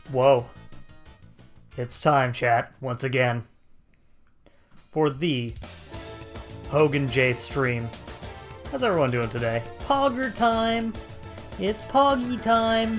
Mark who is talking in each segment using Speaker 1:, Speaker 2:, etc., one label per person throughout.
Speaker 1: Whoa. It's time, chat, once again, for the Hogan J stream. How's everyone doing today? Pogger time! It's Poggy time!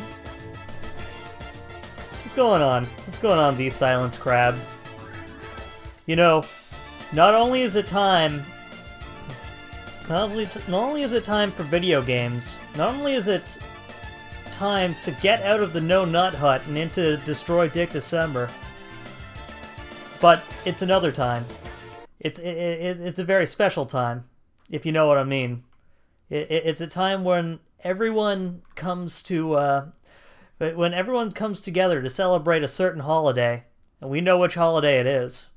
Speaker 1: What's going on? What's going on, the Silence Crab? You know, not only is it time... Not only is it time for video games, not only is it time to get out of the No Nut Hut and into Destroy Dick December, but it's another time. It's a very special time, if you know what I mean. It's a time when everyone comes to when everyone comes together to celebrate a certain holiday, and we know which holiday it is.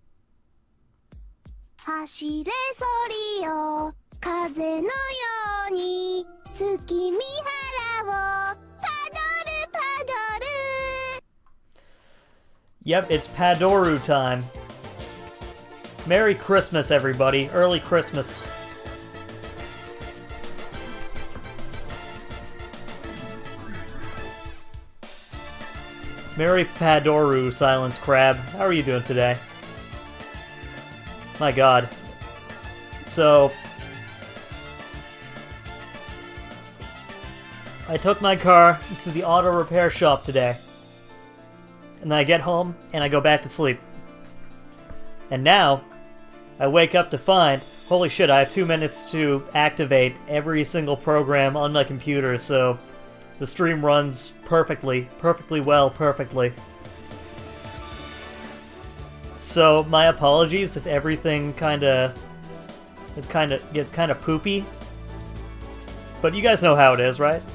Speaker 2: 走れソリよ風のように月見原をパドルパドル
Speaker 1: Yep, it's Padoru time. Merry Christmas, everybody. Early Christmas. Merry Padoru, Silence Crab. How are you doing today? My god. So... I took my car to the auto repair shop today. And then I get home, and I go back to sleep. And now, I wake up to find, holy shit, I have 2 minutes to activate every single program on my computer, so the stream runs perfectly, perfectly. So, my apologies if everything gets kind of poopy. But you guys know how it is, right?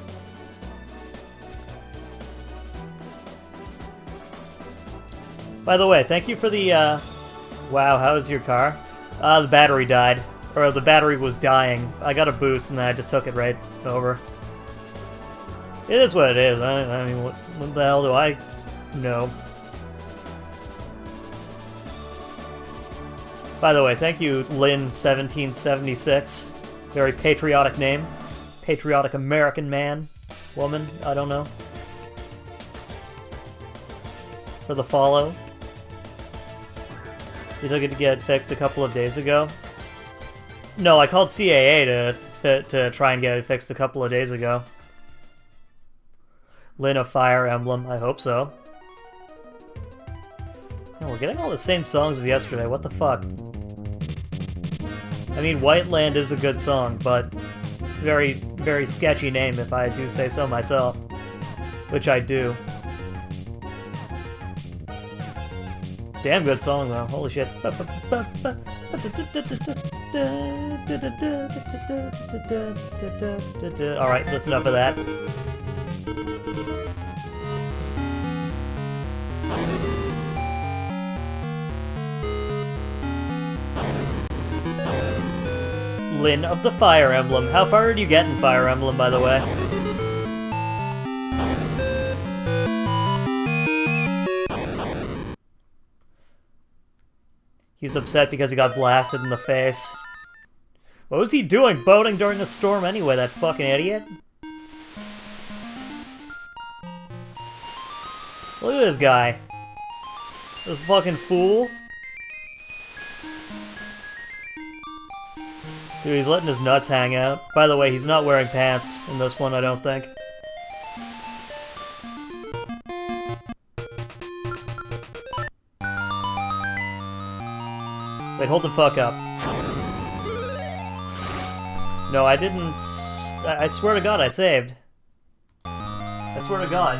Speaker 1: By the way, thank you for the, wow, how is your car? The battery died. Or the battery was dying. I got a boost and then I just took it right over. It is what it is. I mean, what the hell do I know? By the way, thank you, Lynn1776. Very patriotic name. Patriotic American man. Woman, I don't know. For the follow. You took it to get fixed a couple of days ago? No, I called CAA to try and get it fixed a couple of days ago. Lynn of Fire Emblem, I hope so. No, we're getting all the same songs as yesterday, what the fuck? I mean, White Land is a good song, but very, very sketchy name if I do say so myself. Which I do. Damn good song though, holy shit. Alright, that's enough of that. Lynn of the Fire Emblem. How far did you get in Fire Emblem, by the way? He's upset because he got blasted in the face. What was he doing boating during the storm anyway, that fucking idiot? Look at this guy. This fucking fool. Dude, he's letting his nuts hang out. By the way, he's not wearing pants in this one, I don't think. Wait, hold the fuck up. No, I didn't... I swear to God, I saved. I swear to God.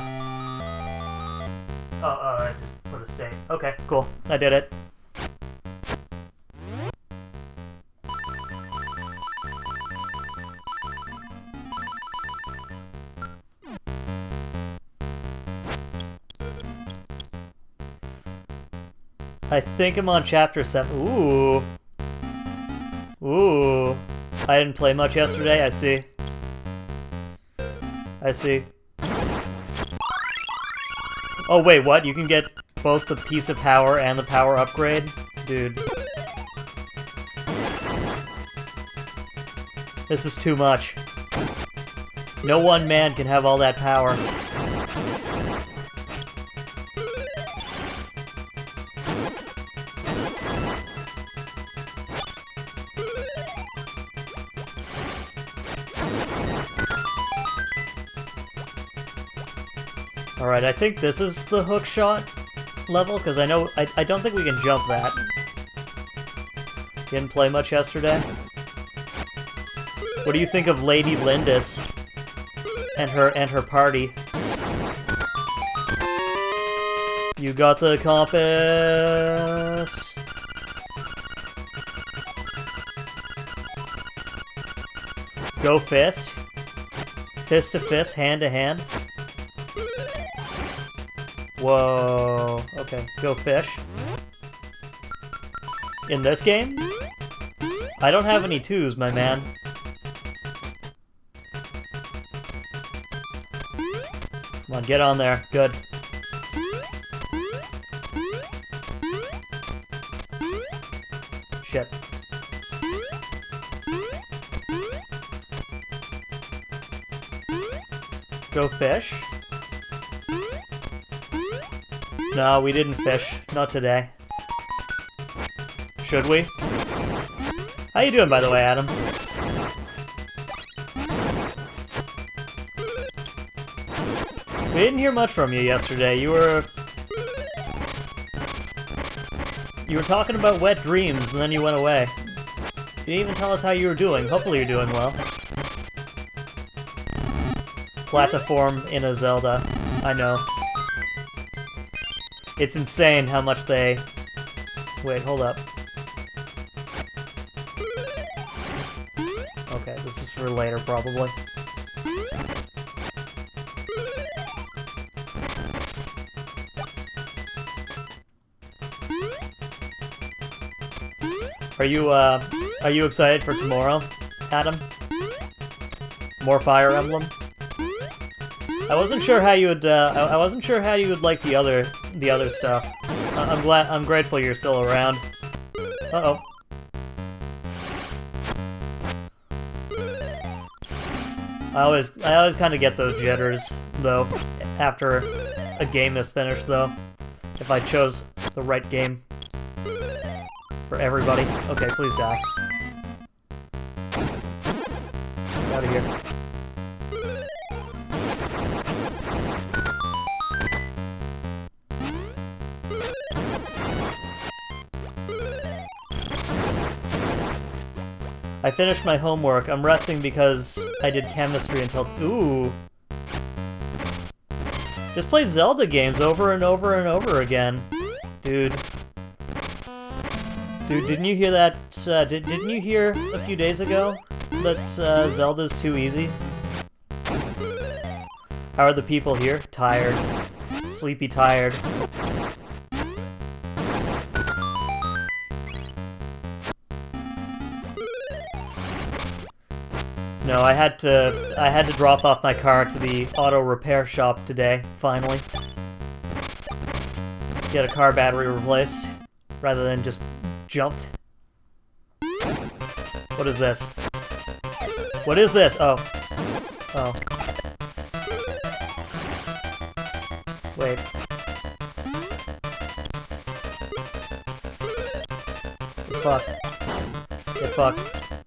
Speaker 1: Oh, I just put a state. Okay, cool. I did it. I think I'm on chapter 7. Ooh. Ooh. I didn't play much yesterday, I see. I see. Oh wait, what? You can get both the piece of power and the power upgrade? Dude. This is too much. No one man can have all that power. Alright, I think this is the hook shot level, because I know... I don't think we can jump that. Didn't play much yesterday. What do you think of Lady Lindis and her party? You got the compass. Go fist. Fist to fist, hand to hand. Whoa. Okay, go fish. In this game? I don't have any twos, my man. Come on, get on there. Good. Shit. Go fish. No, we didn't fish. Not today. Should we? How you doing, by the way, Adam? We didn't hear much from you yesterday. You were talking about wet dreams, and then you went away. You didn't even tell us how you were doing. Hopefully you're doing well. Platform in a Zelda. I know. It's insane how much they... Wait, hold up. Okay, this is for later, probably. Are you excited for tomorrow, Adam? More Fire Emblem? I wasn't sure how you would, I wasn't sure how you would like the other stuff. I'm grateful you're still around. Uh-oh. I always kind of get those jitters, though, after a game is finished, though. If I chose the right game for everybody. Okay, please die. Get out of here. I finished my homework. I'm resting because I did chemistry until... Ooh! Just play Zelda games over and over and over again. Dude. Dude, didn't you hear that... didn't you hear a few days ago that Zelda's too easy? How are the people here? Tired. Sleepy tired. No, I had to drop off my car to the auto repair shop today, finally. Get a car battery replaced, rather than just jumped. What is this? What is this? Oh. Oh. Wait. Get fucked. Get fucked.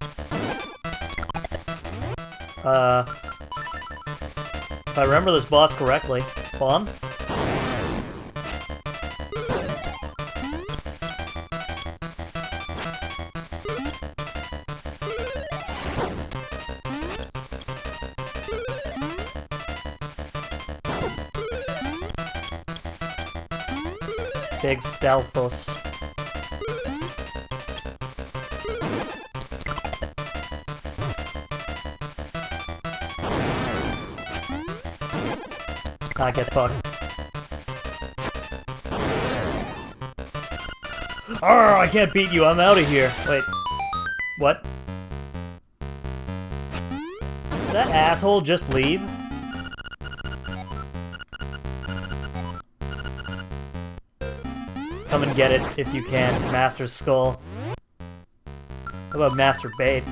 Speaker 1: If I remember this boss correctly, bomb? Big Stalfos. I get fucked. Arrgh, I can't beat you, I'm out of here. Wait. What? Did that asshole just leave? Come and get it if you can, Master Skull. How about Master Bait?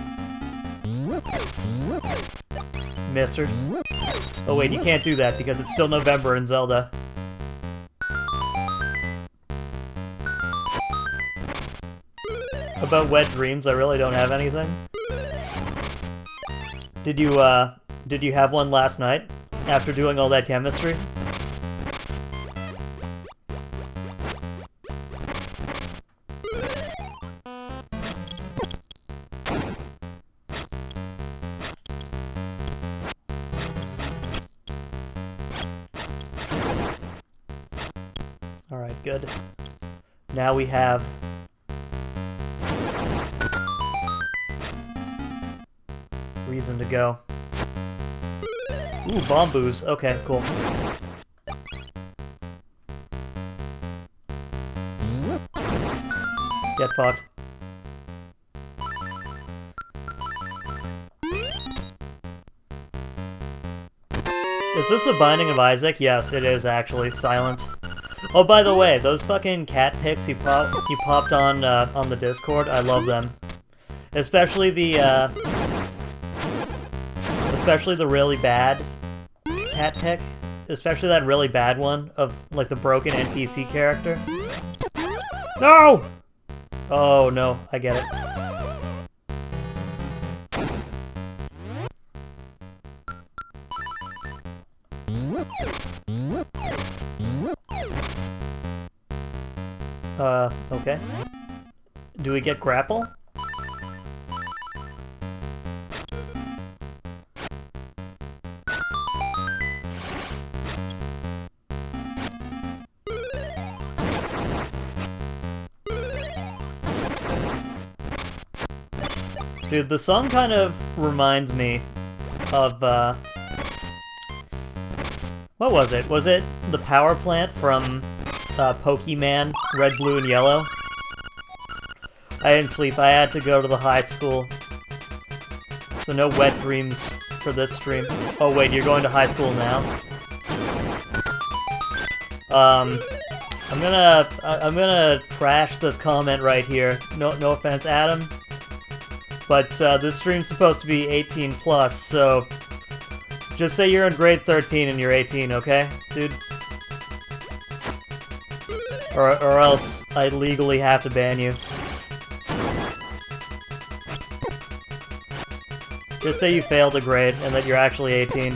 Speaker 1: Mister? Oh wait, you can't do that because it's still November in Zelda. About wet dreams, I really don't have anything. Did you have one last night? After doing all that chemistry? Alright, good. Now we have... reason to go. Ooh, Bomboos. Okay, cool. Get fucked. Is this the Binding of Isaac? Yes, it is actually. Silence. Oh, by the way, those fucking cat pics you popped on the Discord, I love them. Especially the really bad cat pic. Especially that really bad one of, like, the broken NPC character. No! Oh, no, I get it. Okay. Do we get grapple? Dude, the song kind of reminds me of, what was it? Was it the power plant from, Pokemon Red, Blue, and Yellow? I didn't sleep. I had to go to the high school. So no wet dreams for this stream. Oh wait, you're going to high school now? I'm gonna trash this comment right here. No offense, Adam. But, this stream's supposed to be 18 plus, so... just say you're in grade 13 and you're 18, okay, dude? Or else I legally have to ban you. Just say you failed a grade and that you're actually 18.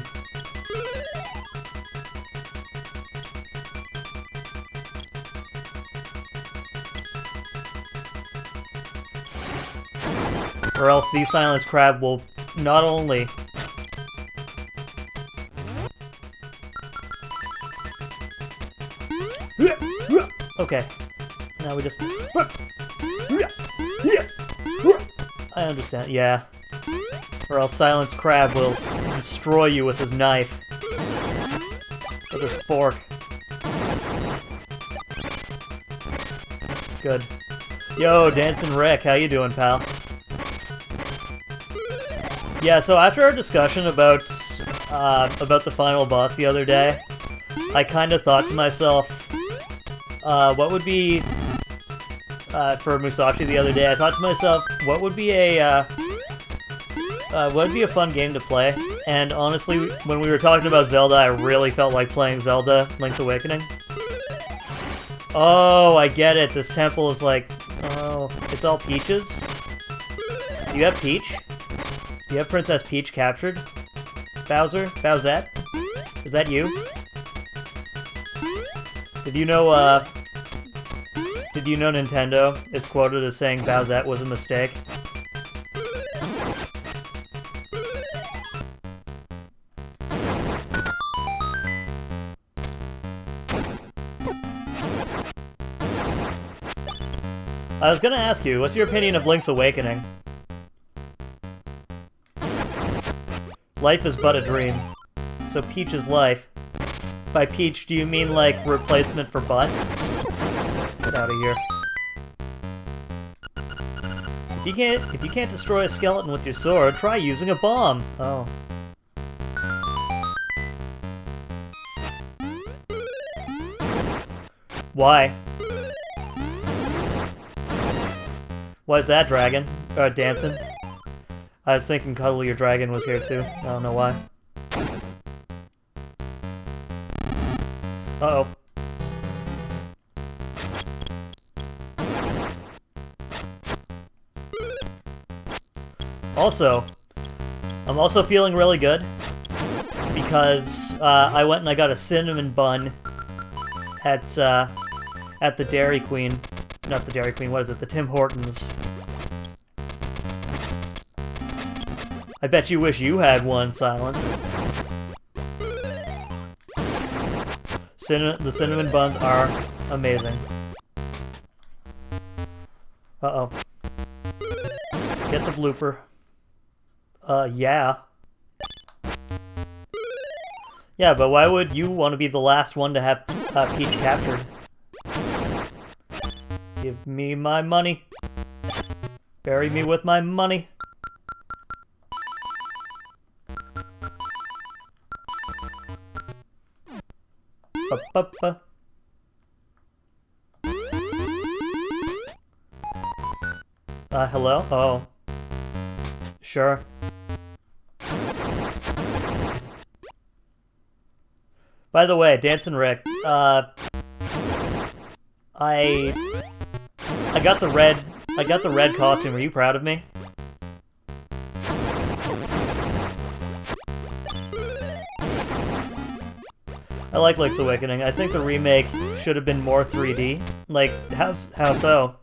Speaker 1: Or else the Silence Crab will not only... Okay. Now we just... I understand, yeah. Or else Silence Crab will destroy you with his knife. With his fork. Good. Yo, Dancing Rick, how you doing, pal? Yeah, so after our discussion about the final boss the other day, I kind of thought to myself, what would be, for Musashi the other day, I thought to myself, what would be a fun game to play? And honestly, when we were talking about Zelda, I really felt like playing Zelda Link's Awakening. Oh, I get it, this temple is like, oh, it's all Peaches? Do you have Peach? Do you have Princess Peach captured? Bowser? Bowsette? Is that you? Did you know Nintendo is quoted as saying Bowsette was a mistake? I was gonna ask you, what's your opinion of Link's Awakening? Life is but a dream. So Peach is life. By Peach, do you mean, like, replacement for butt? Get out of here. If you can't destroy a skeleton with your sword, try using a bomb. Oh. Why? Why is that dragon? Dancing? I was thinking Cuddle Your Dragon was here too. I don't know why. Uh-oh. Also, I'm also feeling really good because I went and I got a cinnamon bun at the Dairy Queen. Not the Dairy Queen, what is it? The Tim Hortons. I bet you wish you had one, Silence. The cinnamon buns are amazing. Uh-oh. Get the blooper. Yeah. Yeah, but why would you want to be the last one to have Peach captured? Give me my money. Bury me with my money. Ba-ba-ba. Hello? Oh. Sure. By the way, Dancing Rick, I got the red costume. Are you proud of me? I like Link's Awakening. I think the remake should have been more 3D. Like, how so?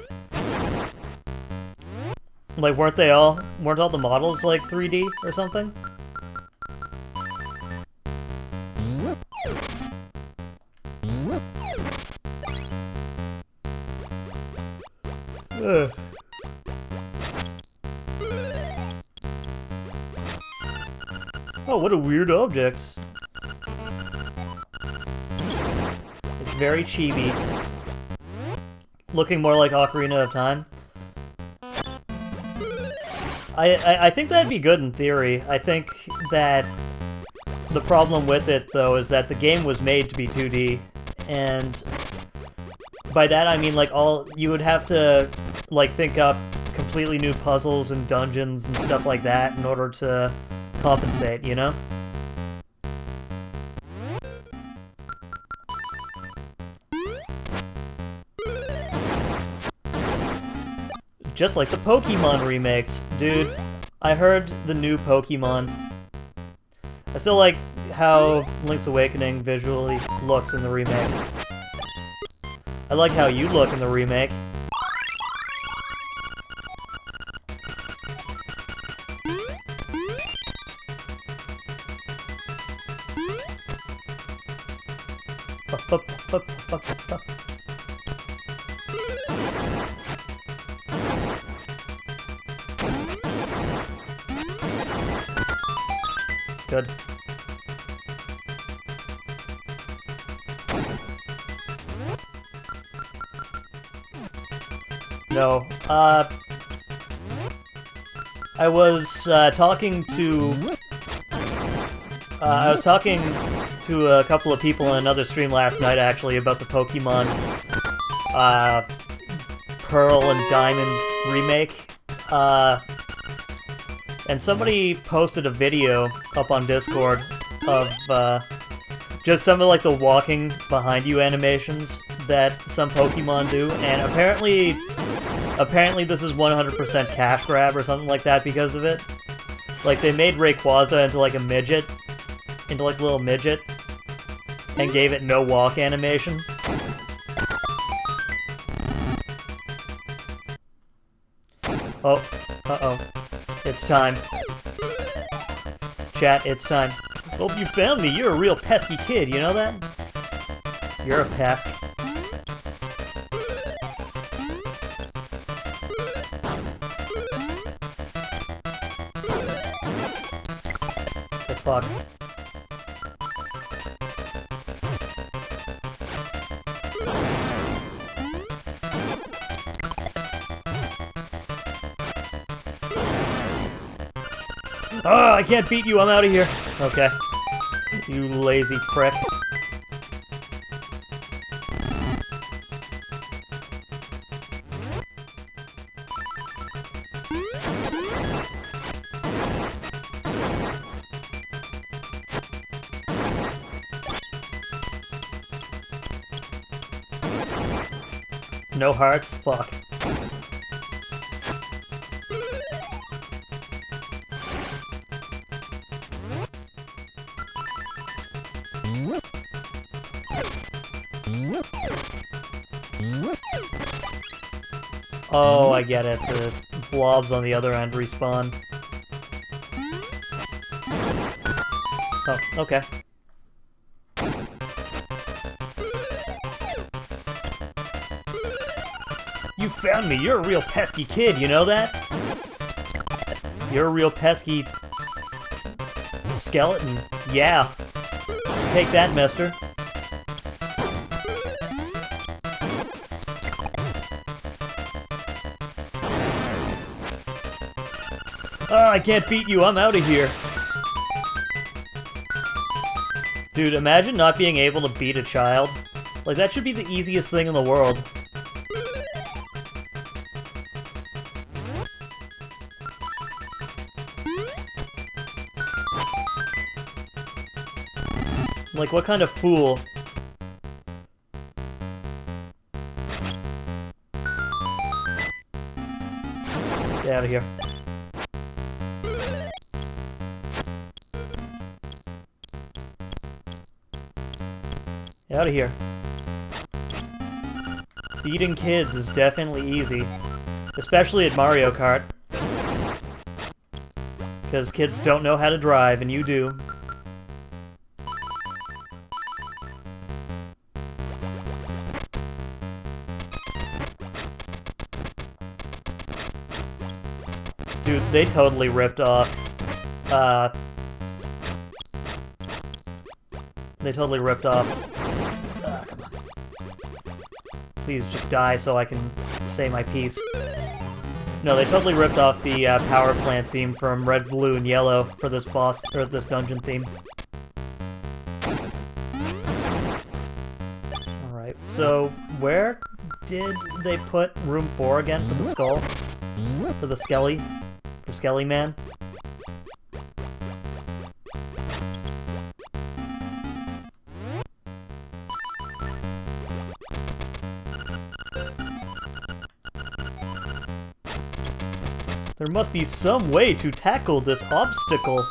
Speaker 1: Like, weren't all the models like 3D or something? Ugh. Oh, what a weird object. It's very chibi. Looking more like Ocarina of Time. I think that'd be good in theory. I think that the problem with it, though, is that the game was made to be 2D, and by that I mean, like, you would have to, like, think up completely new puzzles and dungeons and stuff like that in order to compensate, you know? Just like the Pokemon remakes. Dude, I heard the new Pokemon. I still like how Link's Awakening visually looks in the remake. I like how you look in the remake. Good. No. I was talking to a couple of people in another stream last night, actually, about the Pokemon Pearl and Diamond remake. And somebody posted a video up on Discord of just some of, like, the walking behind you animations that some Pokemon do, and apparently this is 100% cash grab or something like that because of it. Like, they made Rayquaza into, like, a midget, into, like, a little midget, and gave it no walk animation. Oh, uh-oh. It's time. Chat, it's time. Hope you found me. You're a real pesky kid, you know that? You're a pest. Get fucked. Oh, I can't beat you, I'm out of here. Okay. You lazy prick. No hearts? Fuck. Oh, I get it. The blobs on the other end respawn. Oh, okay. you found me. You're a real pesky kid, you know that? You're a real pesky... skeleton. Yeah. Take that, mister. Oh, I can't beat you. I'm out of here. Dude, imagine not being able to beat a child. Like, that should be the easiest thing in the world. Like, what kind of fool? Get out of here. Get out of here. Beating kids is definitely easy. Especially at Mario Kart. Because kids don't know how to drive, and you do. Dude, they totally ripped off, they totally ripped off. Come on. Please just die so I can say my piece. No, they totally ripped off the power plant theme from Red, Blue, and Yellow for this boss, or this dungeon theme. Alright, so where did they put room 4 again for the skull? For the Skelly? For Skelly Man? There must be some way to tackle this obstacle.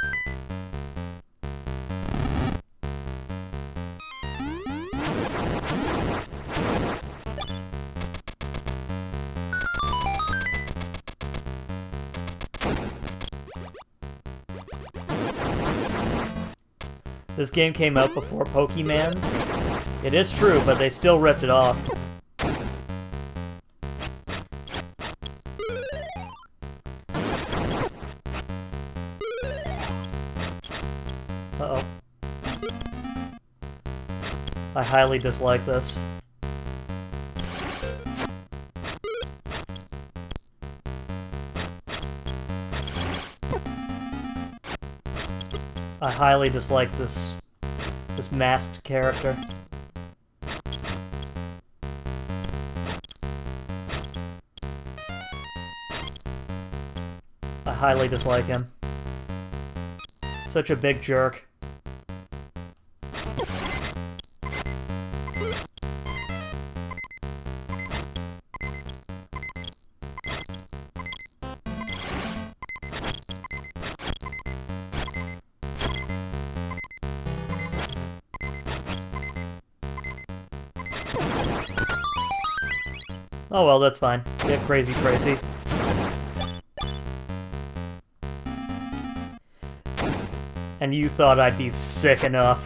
Speaker 1: This game came out before Pokémon's. It is true, but they still ripped it off. Uh-oh. I highly dislike this. I highly dislike this masked character. I highly dislike him. Such a big jerk. Oh well, that's fine. Get Crazy Tracy. And you thought I'd be sick enough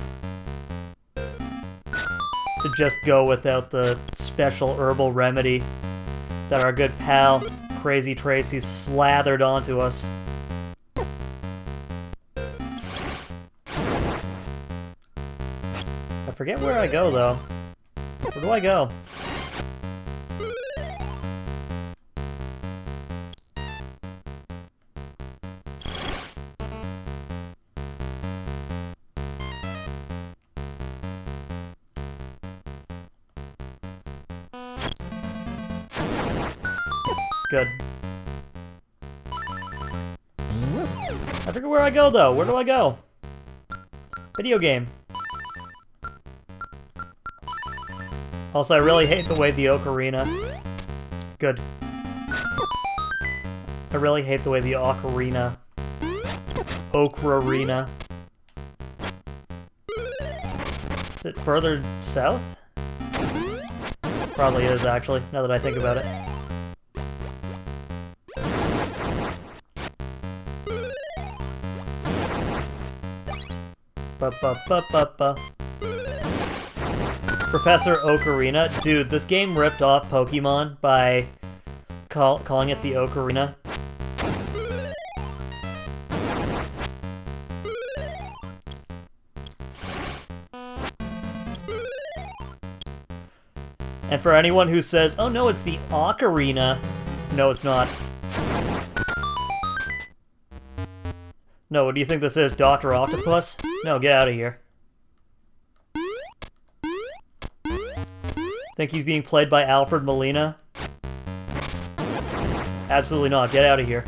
Speaker 1: to just go without the special herbal remedy that our good pal Crazy Tracy slathered onto us. I forget where I go, though. Where do I go? Good. I forget where I go, though. Where do I go? Video game. Also, I really hate the way the ocarina... Good. I really hate the way the ocarina... Ocarina... Is it further south? Probably is, actually, now that I think about it. Ba-ba-ba-ba-ba. Professor Ocarina. Dude, this game ripped off Pokemon by calling it the Ocarina. And for anyone who says, oh no, it's the Ocarina, no, it's not. No, what do you think this is, Dr. Octopus? No, get out of here. Think he's being played by Alfred Molina? Absolutely not, get out of here.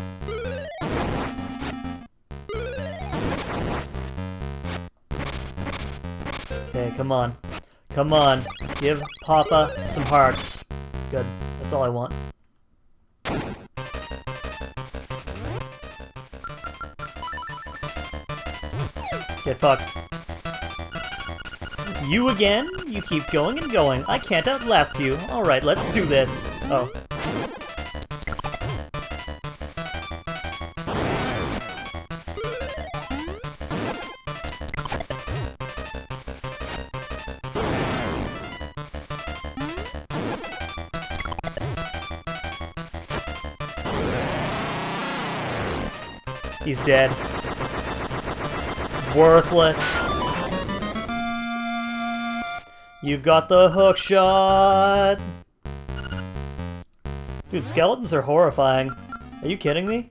Speaker 1: Okay, come on. Come on, give Papa some hearts. Good, that's all I want. Get fucked. You again? You keep going and going. I can't outlast you. Alright, let's do this. Oh. He's dead. Worthless. You've got the hook shot. Dude, skeletons are horrifying. Are you kidding me?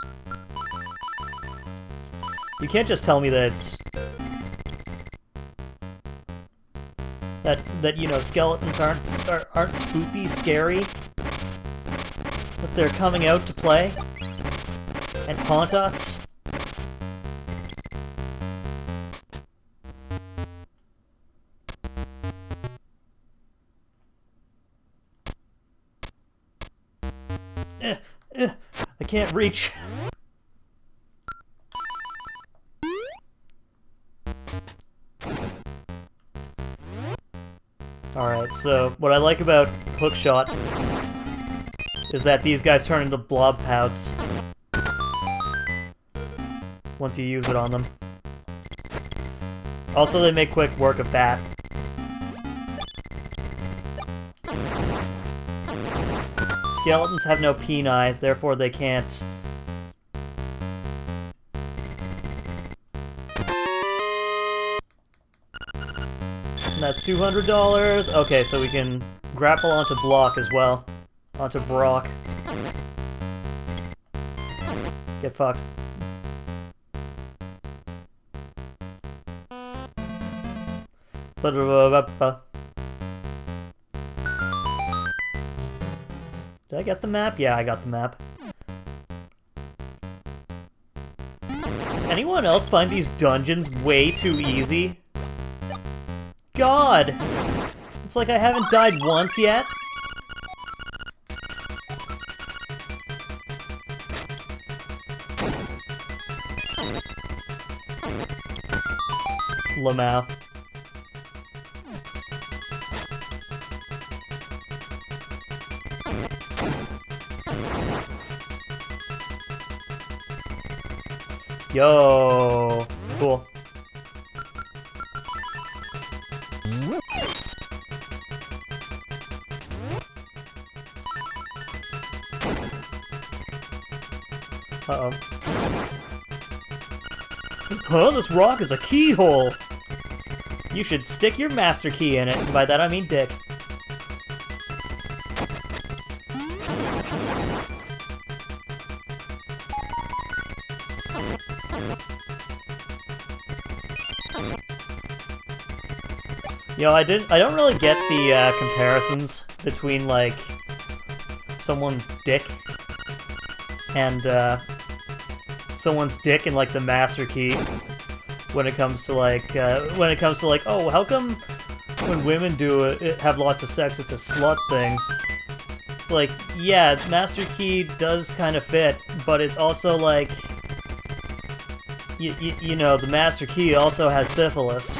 Speaker 1: You can't just tell me that it's... That you know, skeletons aren't spoopy, scary. That they're coming out to play and haunt us. I can't reach. Alright, so what I like about Hookshot is that these guys turn into blob pouts once you use it on them. Also, they make quick work of that. Skeletons have no peni, therefore they can't. And that's $200. Okay, so we can grapple onto Block as well. Onto Brock. Get fucked. Did I get the map? Yeah, I got the map. Does anyone else find these dungeons way too easy? God! It's like I haven't died once yet. Lamau. Yo, cool. Uh-oh. Huh, this rock is a keyhole! You should stick your master key in it, and by that I mean dick. You know, I don't really get the comparisons between, like, someone's dick and someone's dick and, like, the master key when it comes to, like, oh, how come when women do it, have lots of sex, it's a slut thing? It's like, yeah, master key does kind of fit, but it's also, like, you know, the master key also has syphilis.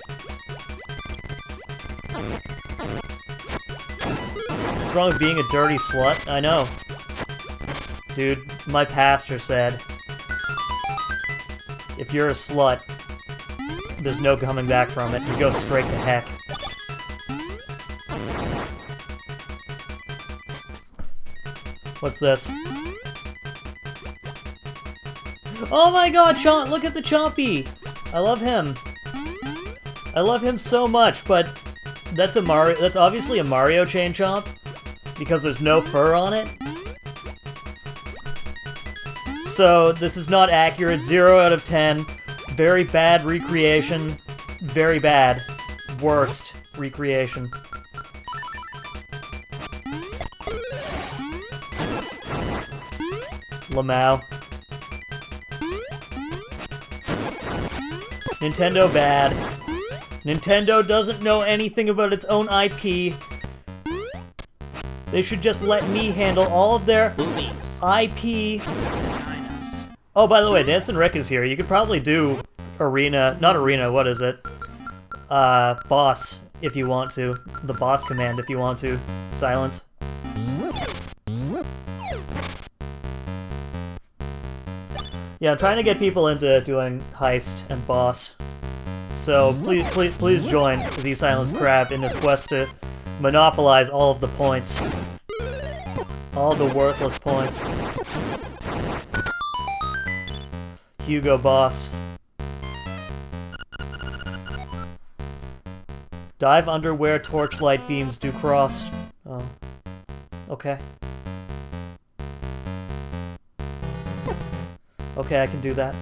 Speaker 1: What's wrong with being a dirty slut? I know. Dude, my pastor said, if you're a slut, there's no coming back from it. You go straight to heck. What's this? Oh my god, Chomp! Look at the Chompy! I love him. I love him so much, but that's obviously a Mario Chain Chomp because there's no fur on it. So this is not accurate. 0 out of 10. Very bad recreation. Very bad. Worst recreation. Lamau. Nintendo bad. Nintendo doesn't know anything about its own IP. They should just let me handle all of their IP. Oh, by the way, Dancing Rick is here. You could probably do Arena, not Arena, what is it? Boss, if you want to. The boss command, if you want to. Silence. Yeah, I'm trying to get people into doing Heist and Boss. So please join the Silence Crab in this quest to monopolize all of the points. All the worthless points. Hugo Boss. Dive under where torchlight beams do cross. Oh. Okay. Okay, I can do that.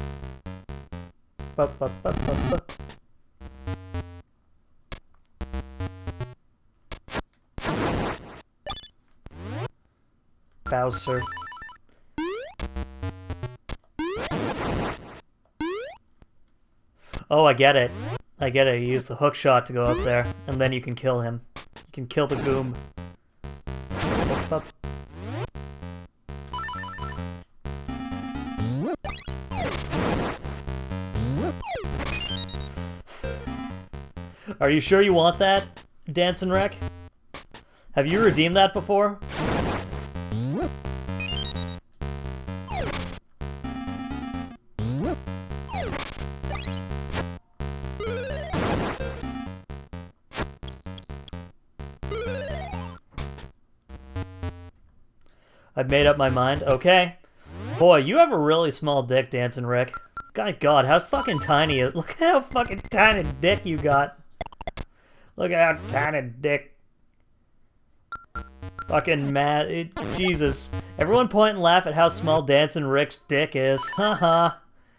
Speaker 1: Bowser. Oh, I get it. I get it. You use the hook shot to go up there, and then you can kill him. You can kill the Goom. Are you sure you want that, Dancing Wreck? Have you redeemed that before? I've made up my mind. Okay. Boy, you have a really small dick, Dancing Rick. God, how fucking tiny it. Look at how fucking tiny dick you got. Look at how tiny dick. Fucking mad. Jesus. Everyone point and laugh at how small Dancing Rick's dick is. Ha ha.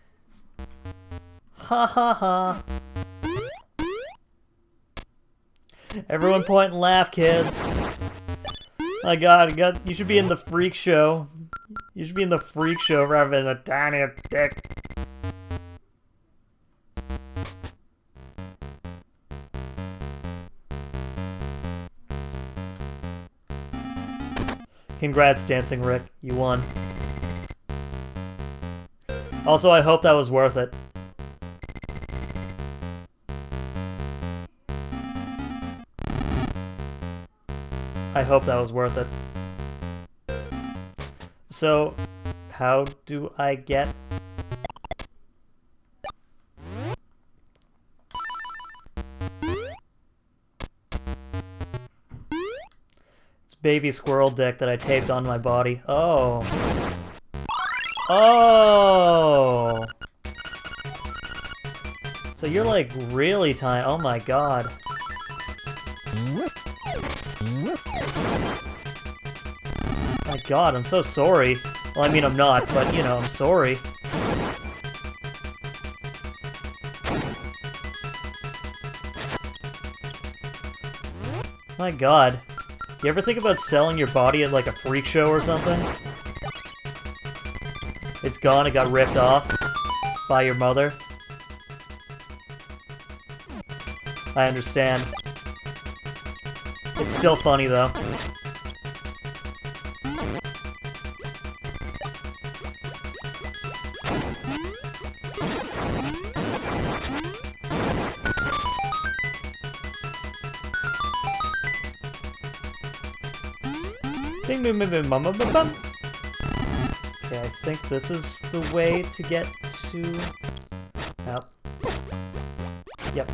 Speaker 1: Ha ha ha. Everyone point and laugh, kids. My God, you should be in the freak show. You should be in the freak show rather than a tiny dick. Congrats, Dancing Rick. You won. Also, I hope that was worth it. I hope that was worth it. So, how do I get... It's baby squirrel dick that I taped on my body. Oh. Oh! So you're like really tiny. Oh my God. My God, I'm so sorry. Well, I mean, I'm not, but, you know, I'm sorry. My God. You ever think about selling your body at, like, a freak show or something? It's gone, it got ripped off by your mother. I understand. It's still funny, though. Okay, I think this is the way to get to... Yep. Yep.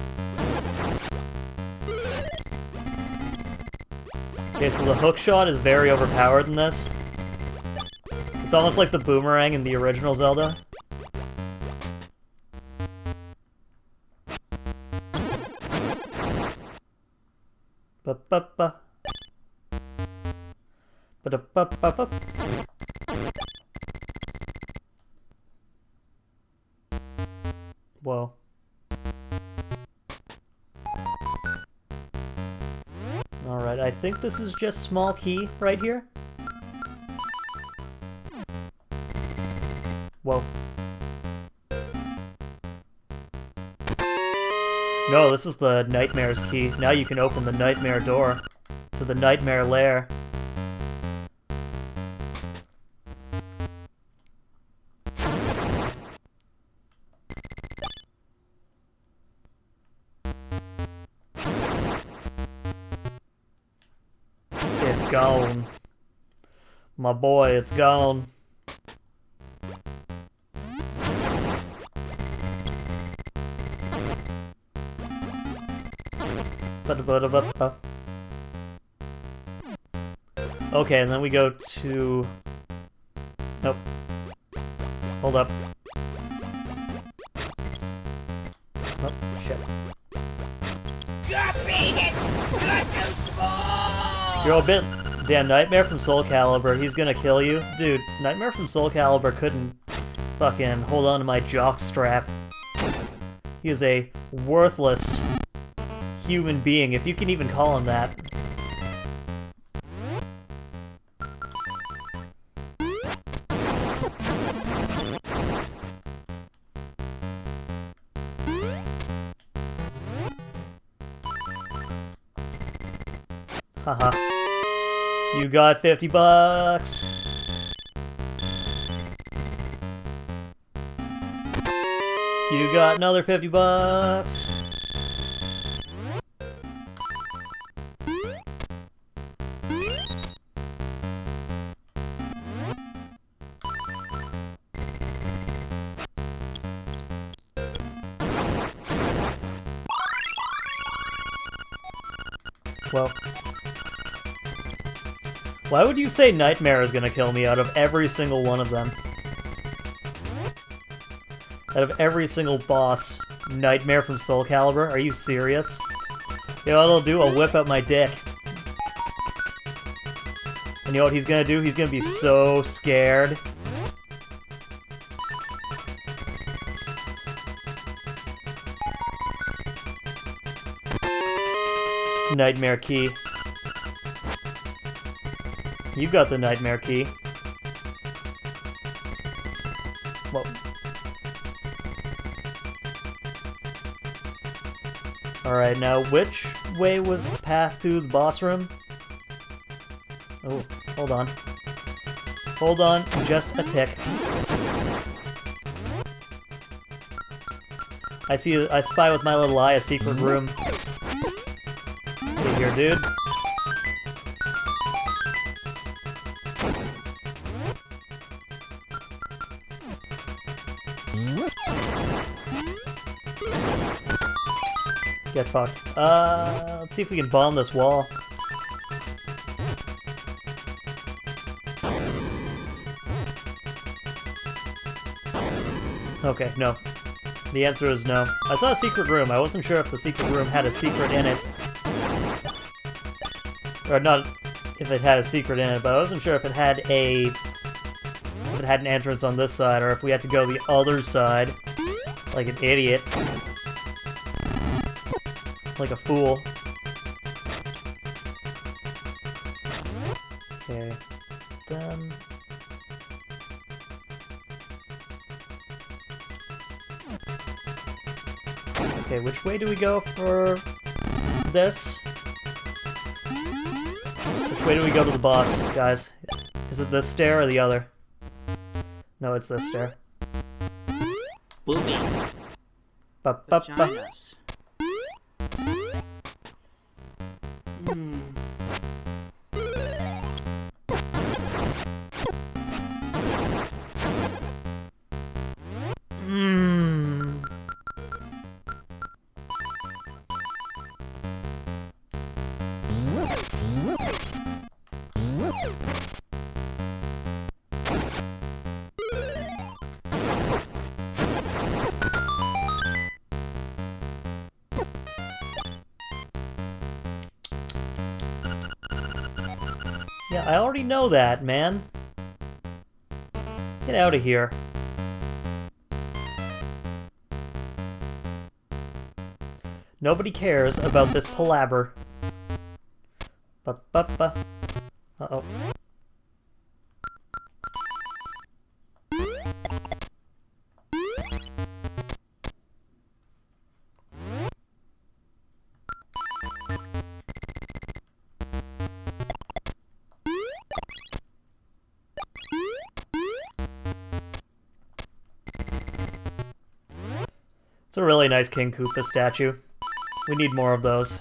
Speaker 1: Okay, so the hook shot is very overpowered in this. It's almost like the boomerang in the original Zelda. Ba-ba-ba. Ba-da-ba-ba-ba. Whoa. Alright, I think this is just small key right here. Whoa. No, this is the Nightmare's key. Now you can open the Nightmare door to the Nightmare lair. It's gone. My boy, it's gone. Okay, and then we go to... Nope. Hold up. Oh, shit.
Speaker 3: You're penis! You're too small!
Speaker 1: You're a bit... Damn, Nightmare from Soul Calibur, he's gonna kill you? Dude, Nightmare from Soul Calibur couldn't fucking hold on to my jock strap. He is a worthless human being, if you can even call him that. Haha. You got 50 bucks. You got another 50 bucks. Well, why would you say Nightmare is gonna kill me out of every single one of them? Out of every single boss, Nightmare from Soul Calibur? Are you serious? You know what I'll do? I'll whip out my dick. And you know what he's gonna do? He's gonna be so scared. Nightmare key. You got the Nightmare key. Whoa. Alright, now which way was the path to the boss room? Oh, hold on. Hold on, just a tick. I spy with my little eye a secret room. Hey here, dude. Get fucked. Let's see if we can bomb this wall. Okay, no. The answer is no. I saw a secret room. I wasn't sure if the secret room had a secret in it. Or not if it had a secret in it, but I wasn't sure if it had an entrance on this side, or if we had to go the other side. Like an idiot. Like a fool. Okay. Then... Okay, which way do we go for this? Which way do we go to the boss, guys? Is it this stair or the other? No, it's this stair.
Speaker 3: Boobies.
Speaker 1: Ba-ba-ba.
Speaker 3: Vaginas.
Speaker 1: Yeah, I already know that, man. Get out of here. Nobody cares about this palaver. Ba-ba-ba. Uh-oh. It's a really nice King Koopa statue. We need more of those.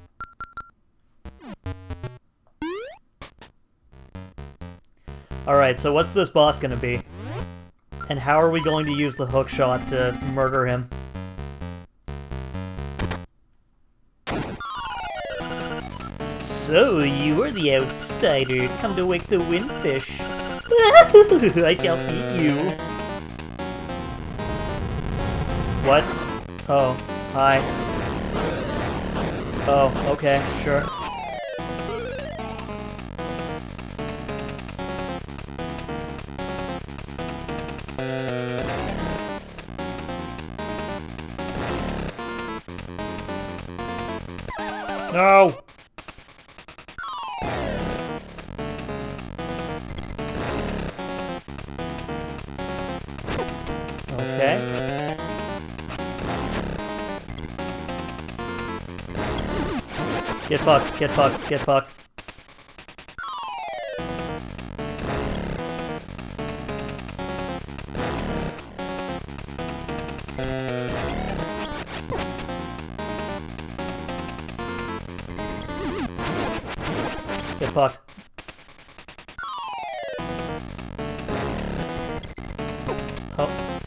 Speaker 1: Alright, so what's this boss gonna be? And how are we going to use the hook shot to murder him? So, you are the outsider. Come to wake the windfish. I shall eat you. What? Oh, hi. Oh, okay, sure. No! Okay. Get fucked, get fucked, get fucked. Get fucked. Oh.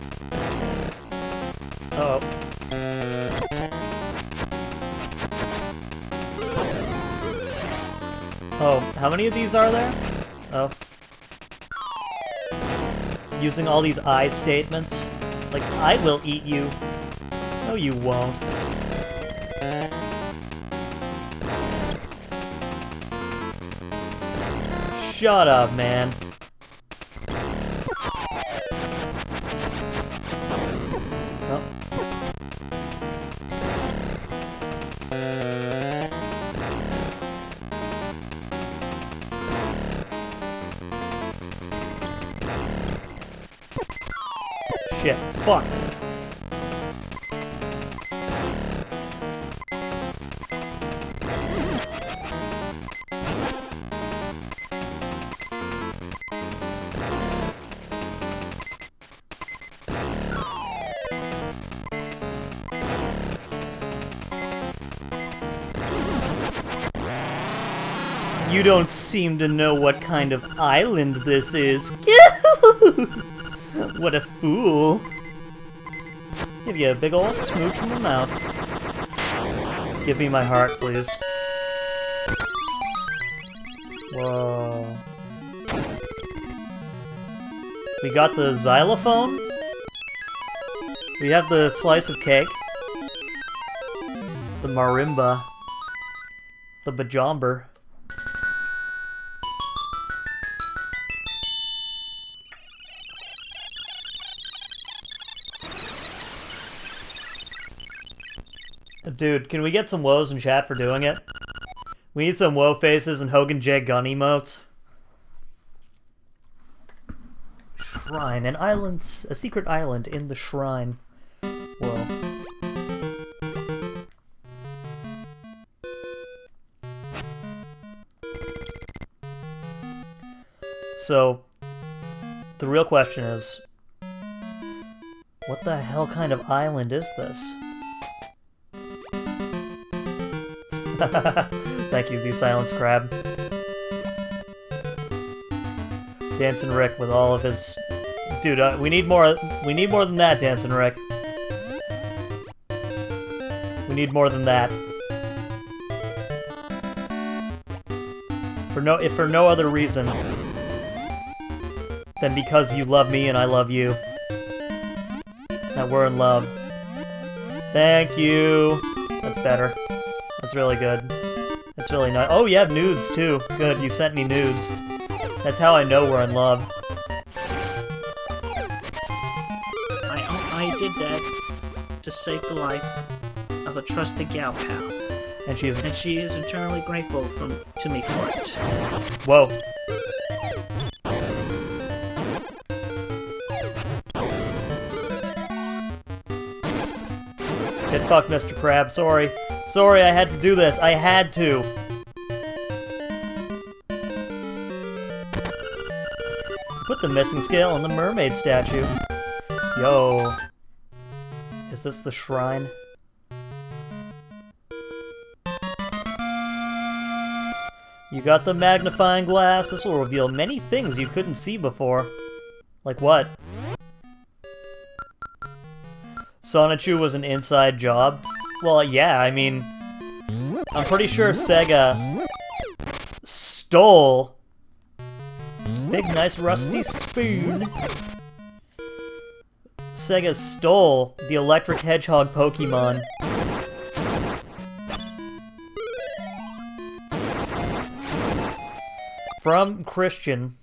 Speaker 1: Uh-oh. Oh, how many of these are there? Oh. Using all these I statements. Like, I will eat you. No, you won't. Shut up, man. Oh. Shit. Fuck. You don't seem to know what kind of island this is. What a fool. Give you a big ol' smooch in the mouth. Give me my heart, please. Whoa. We got the xylophone. We have the slice of cake. The marimba. The bajomber. Dude, can we get some woes in chat for doing it? We need some woe faces and Hogan J gun emotes. Shrine. An island, a secret island in the shrine. Whoa. So, the real question is, what the hell kind of island is this? Thank you, the Silence Crab. Dancing Rick with all of his... Dude, we need more than that, Dancing Rick. We need more than that. If for no other reason than because you love me and I love you. That we're in love. Thank you. That's better. That's really good. It's really nice. Oh, you have nudes, too. Good, you sent me nudes. That's how I know we're in love.
Speaker 4: I did that to save the life of a trusted gal pal.
Speaker 1: And she
Speaker 4: is eternally grateful to me for it.
Speaker 1: Whoa. Get fucked, Mr. Krabs. Sorry. Sorry, I had to do this. I had to. Put the missing scale on the mermaid statue. Yo. Is this the shrine? You got the magnifying glass. This will reveal many things you couldn't see before. Like what? Sonichu was an inside job? Well, yeah, I mean... I'm pretty sure Sega stole... Big, nice, rusty spoon. Sega stole the Electric Hedgehog Pokemon. From Christian.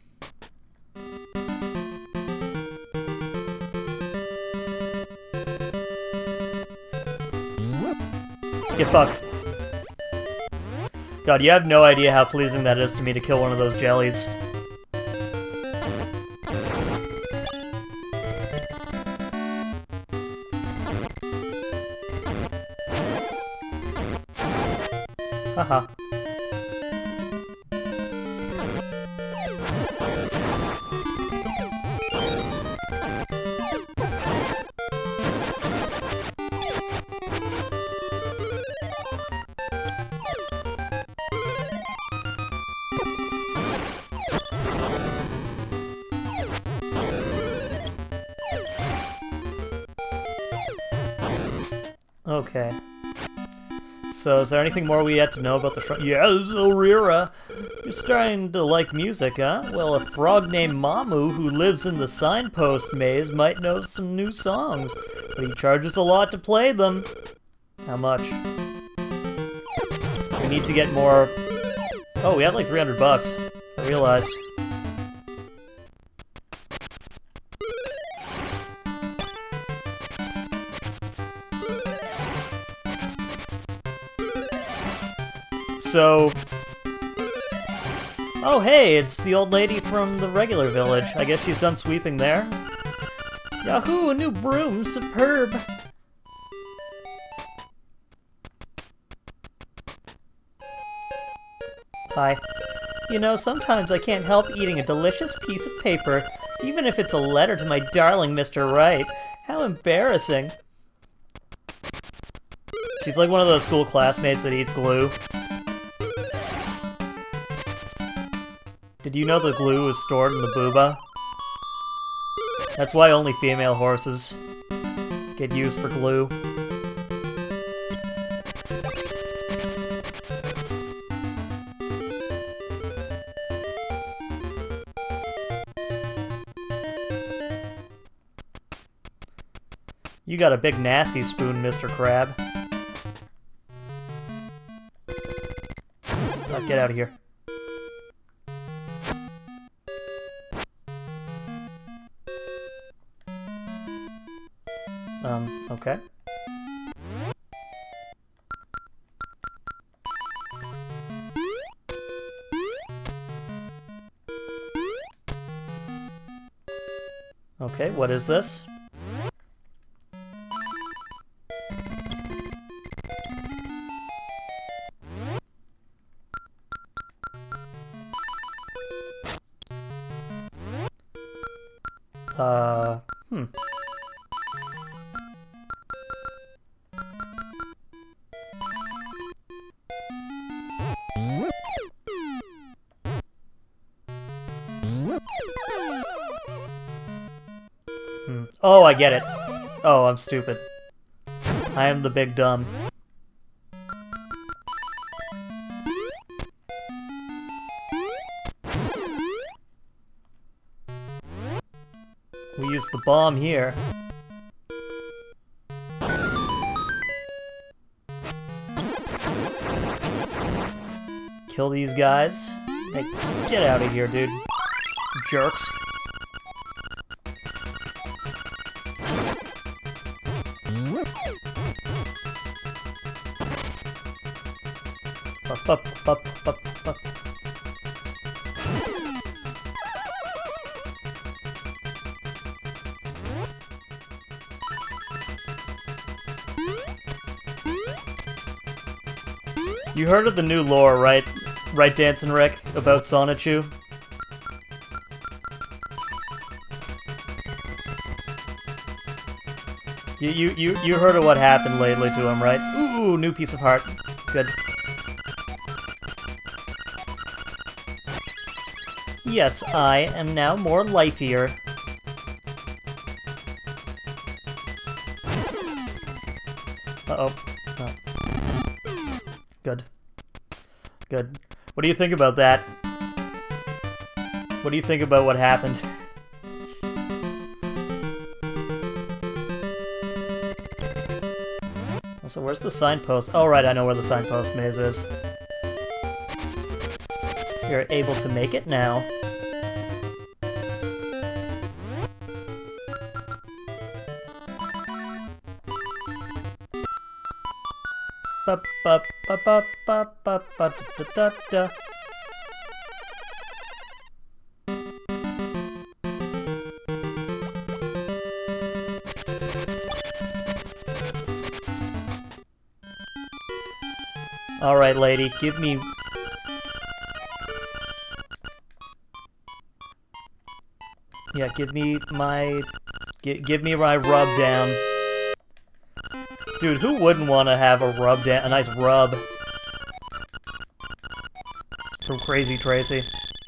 Speaker 1: Get fucked. God, you have no idea how pleasing that is to me to kill one of those jellies. Haha. Okay. So, is there anything more we had to know about the shrine? Yes, Orira! You're starting to like music, huh? Well, a frog named Mamu who lives in the signpost maze might know some new songs, but he charges a lot to play them. How much? We need to get more... Oh, we have like 300 bucks. I realized. So... Oh hey, it's the old lady from the regular village. I guess she's done sweeping there. Yahoo, a new broom, superb! Hi. You know, sometimes I can't help eating a delicious piece of paper, even if it's a letter to my darling Mr. Wright. How embarrassing. She's like one of those school classmates that eats glue. Did you know the glue is stored in the booba? That's why only female horses get used for glue. You got a big nasty spoon, Mr. Crab. Get out of here. Okay. Okay, what is this? Oh, I get it. Oh, I'm stupid. I am the big dumb. We use the bomb here. Kill these guys. Hey, get out of here, dude. Jerks. Up, up, up, up. You heard of the new lore, right? Right, Dancing Rick, about Sonichu? You heard of what happened lately to him, right? Ooh, new piece of heart. Good. Yes, I am now more life-ier. Uh-oh. Oh. Good. Good. What do you think about that? What do you think about what happened? So where's the signpost? Oh, right, I know where the signpost maze is. You're able to make it now. Ba ba ba ba ba ba ba da da da. All right, lady, give me. Yeah, give me my rub down. Dude, who wouldn't want to have a rub down, a nice rub from Crazy Tracy?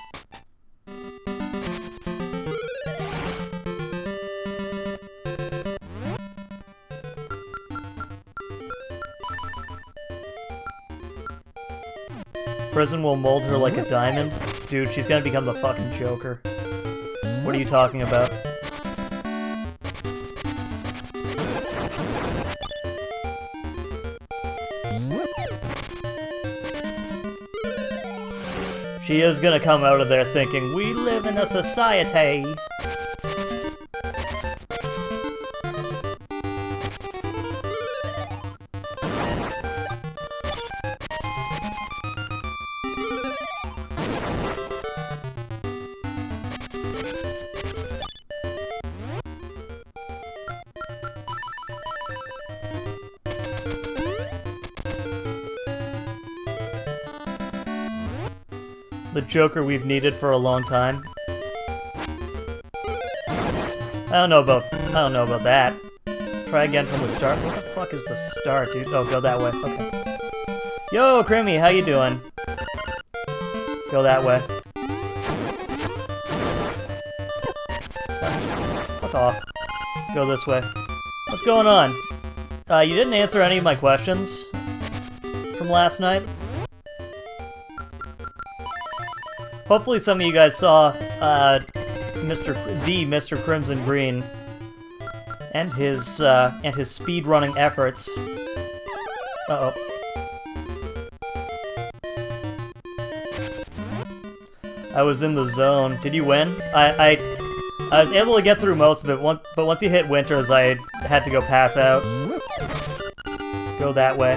Speaker 1: Prison will mold her like a diamond? Dude, she's gonna become the fucking Joker. What are you talking about? She is gonna come out of there thinking, we live in a society! The Joker we've needed for a long time. I don't know about that. Try again from the start. What the fuck is the start, dude? Oh, go that way. Okay. Yo, Crimmy, how you doing? Go that way. Fuck off. Go this way. What's going on? You didn't answer any of my questions from last night. Hopefully some of you guys saw Mr. Crimson Green and his speed running efforts. Uh-oh. I was in the zone. Did you win? I was able to get through most of it, but once you hit Winters, I had to go pass out. Go that way.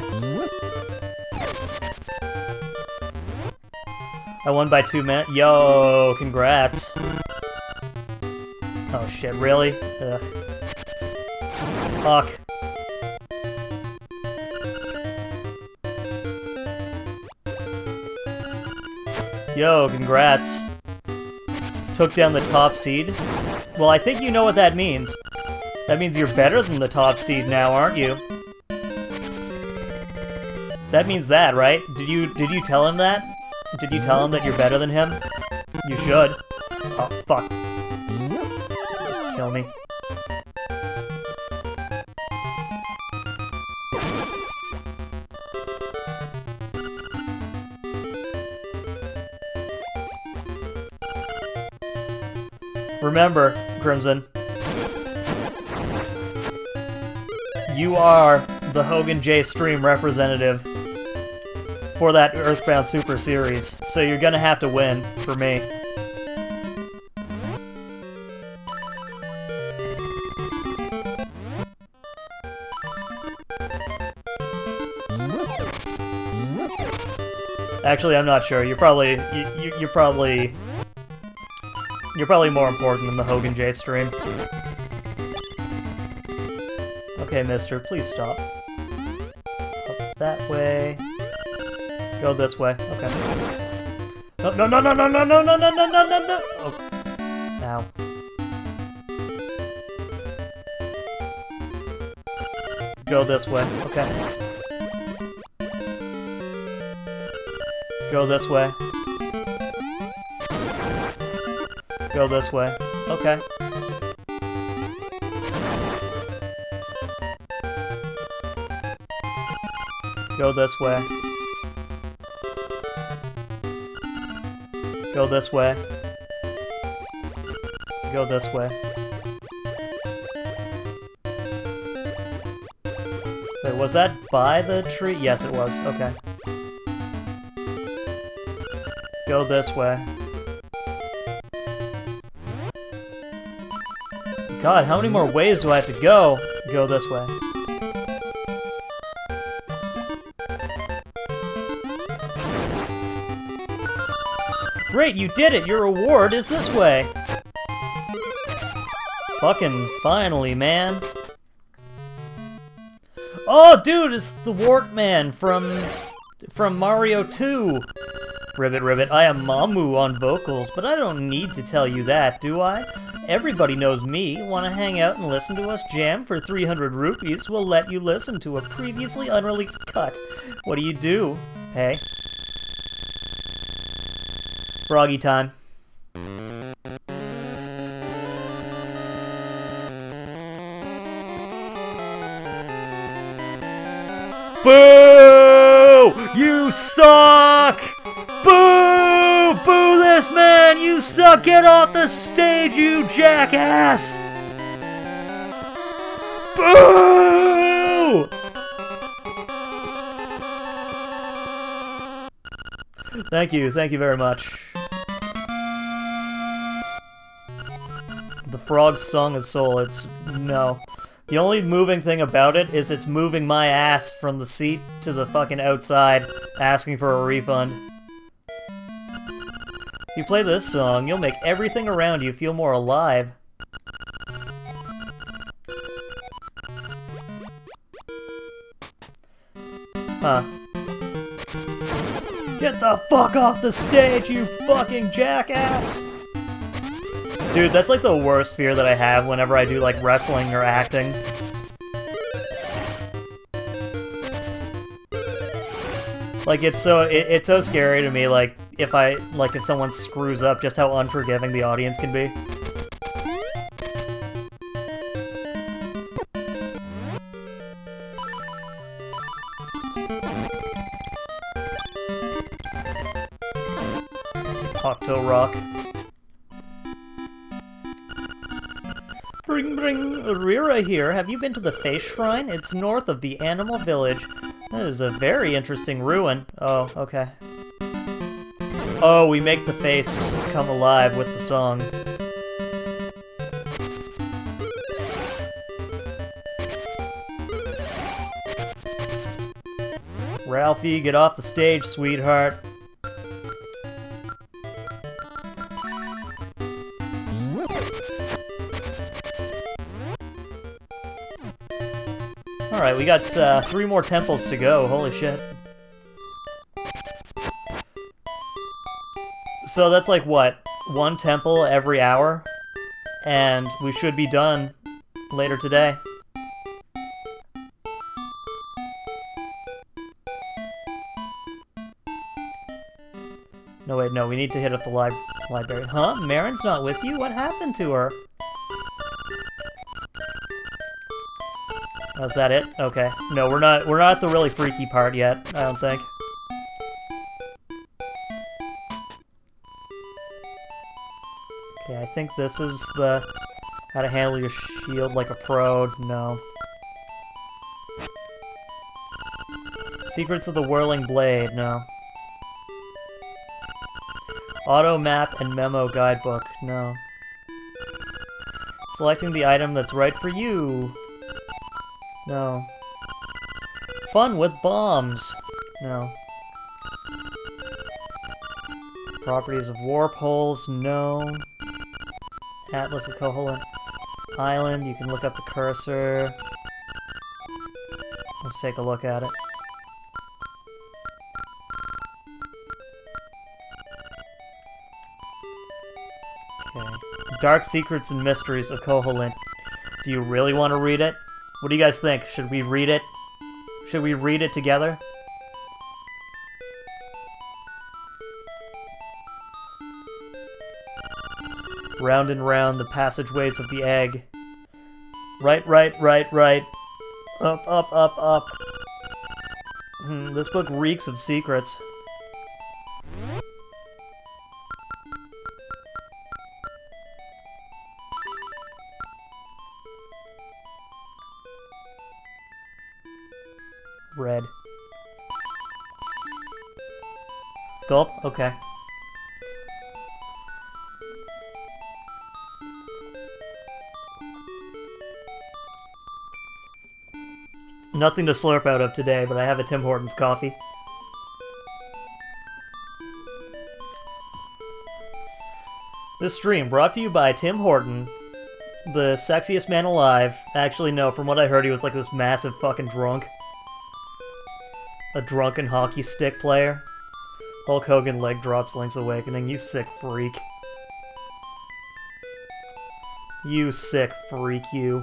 Speaker 1: I won by 2 minutes. Yo, congrats. Oh shit, really? Ugh. Fuck. Yo, congrats. Took down the top seed. Well, I think you know what that means. That means you're better than the top seed now, aren't you? That means that, right? Did you tell him that? Did you tell him that you're better than him? You should. Oh, fuck. Just kill me. Remember, Crimson, you are the Hogan J Stream representative, for that Earthbound Super Series. So you're gonna have to win for me. Actually, I'm not sure. You're probably more important than the Hogan J stream. Okay, mister, please stop. Up that way. Go this way. Okay. No, no, no, no, no, no, no, no, no, no, no, no, no! Oh. Ow. Go this way. Okay. Go this way. Go this way. Okay. Go this way. Go this way. Go this way. Wait, was that by the tree? Yes, it was. Okay. Go this way. God, how many more ways do I have to go? Go this way. Great, you did it! Your reward is this way! Fucking finally, man. Oh, dude, it's the Wart Man from Mario 2! Ribbit, Ribbit, I am Mamu on vocals, but I don't need to tell you that, do I? Everybody knows me. Want to hang out and listen to us jam for 300 rupees? We'll let you listen to a previously unreleased cut. What do? Hey. Froggy time. Boo! You suck! Boo! Boo this man! You suck! Get off the stage, you jackass! Boo! Thank you very much. The Frog's Song of Soul, no. The only moving thing about it is it's moving my ass from the seat to the fucking outside, asking for a refund. If you play this song, you'll make everything around you feel more alive. Huh. Get the fuck off the stage, you fucking jackass! Dude, that's like the worst fear that I have whenever I do like wrestling or acting. Like it's so scary to me, like if someone screws up, just how unforgiving the audience can be. Octo Rock. Bring, Rira here. Have you been to the Face Shrine? It's north of the Animal Village. That is a very interesting ruin. Oh, okay. Oh, we make the face come alive with the song. Ralphie, get off the stage, sweetheart. Alright, we got 3 more temples to go, holy shit. So that's like, what, 1 temple every hour? And we should be done later today. No, wait, no, we need to hit up the library. Huh? Marin's not with you? What happened to her? Oh, is that it? Okay. No, we're not at the really freaky part yet, I don't think. Okay, I think this is the how to handle your shield like a pro. No. Secrets of the Whirling Blade, no. Auto Map and Memo Guidebook, no. Selecting the item that's right for you, no. Fun with bombs, no. Properties of warp holes, no. Atlas of Koholint Island, you can look up the cursor. Let's take a look at it. Okay. Dark Secrets and Mysteries of Koholint. Do you really want to read it? What do you guys think? Should we read it? Should we read it together? Round and round the passageways of the egg. Right, right, right, right. Up, up, up, up. This book reeks of secrets. Red. Gulp? Okay. Nothing to slurp out of today, but I have a Tim Hortons coffee. This stream brought to you by Tim Horton, the sexiest man alive. Actually, no, from what I heard, he was like this massive fucking drunk. A drunken hockey stick player. Hulk Hogan leg drops Link's Awakening. You sick freak. You sick freak, you.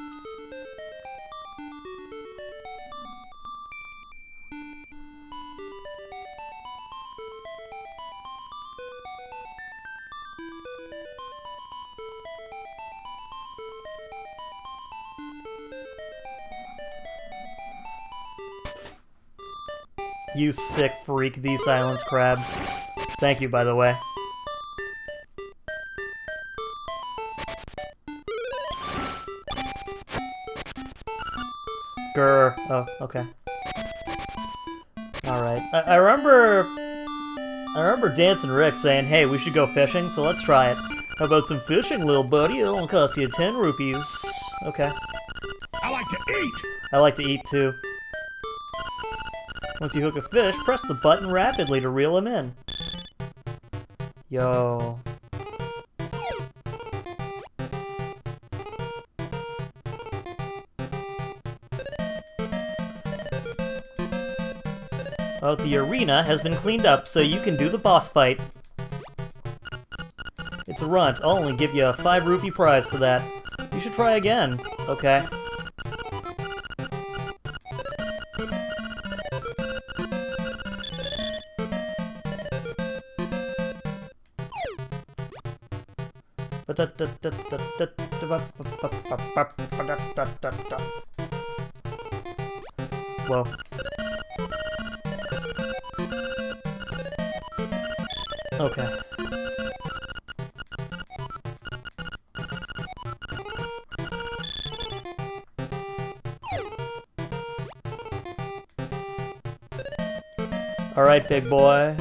Speaker 1: You sick freak, the Silence Crab. Thank you, by the way. Grr. Oh, okay. Alright. I remember Dancing Rick saying, hey, we should go fishing, so let's try it. How about some fishing, little buddy? It'll only cost you 10 rupees. Okay.
Speaker 3: I like to eat!
Speaker 1: I like to eat, too. Once you hook a fish, press the button rapidly to reel him in. Yo. Oh, the arena has been cleaned up so you can do the boss fight. It's a runt. I'll only give you a 5 rupee prize for that. You should try again. Okay. Whoa. Okay. All right, big boy.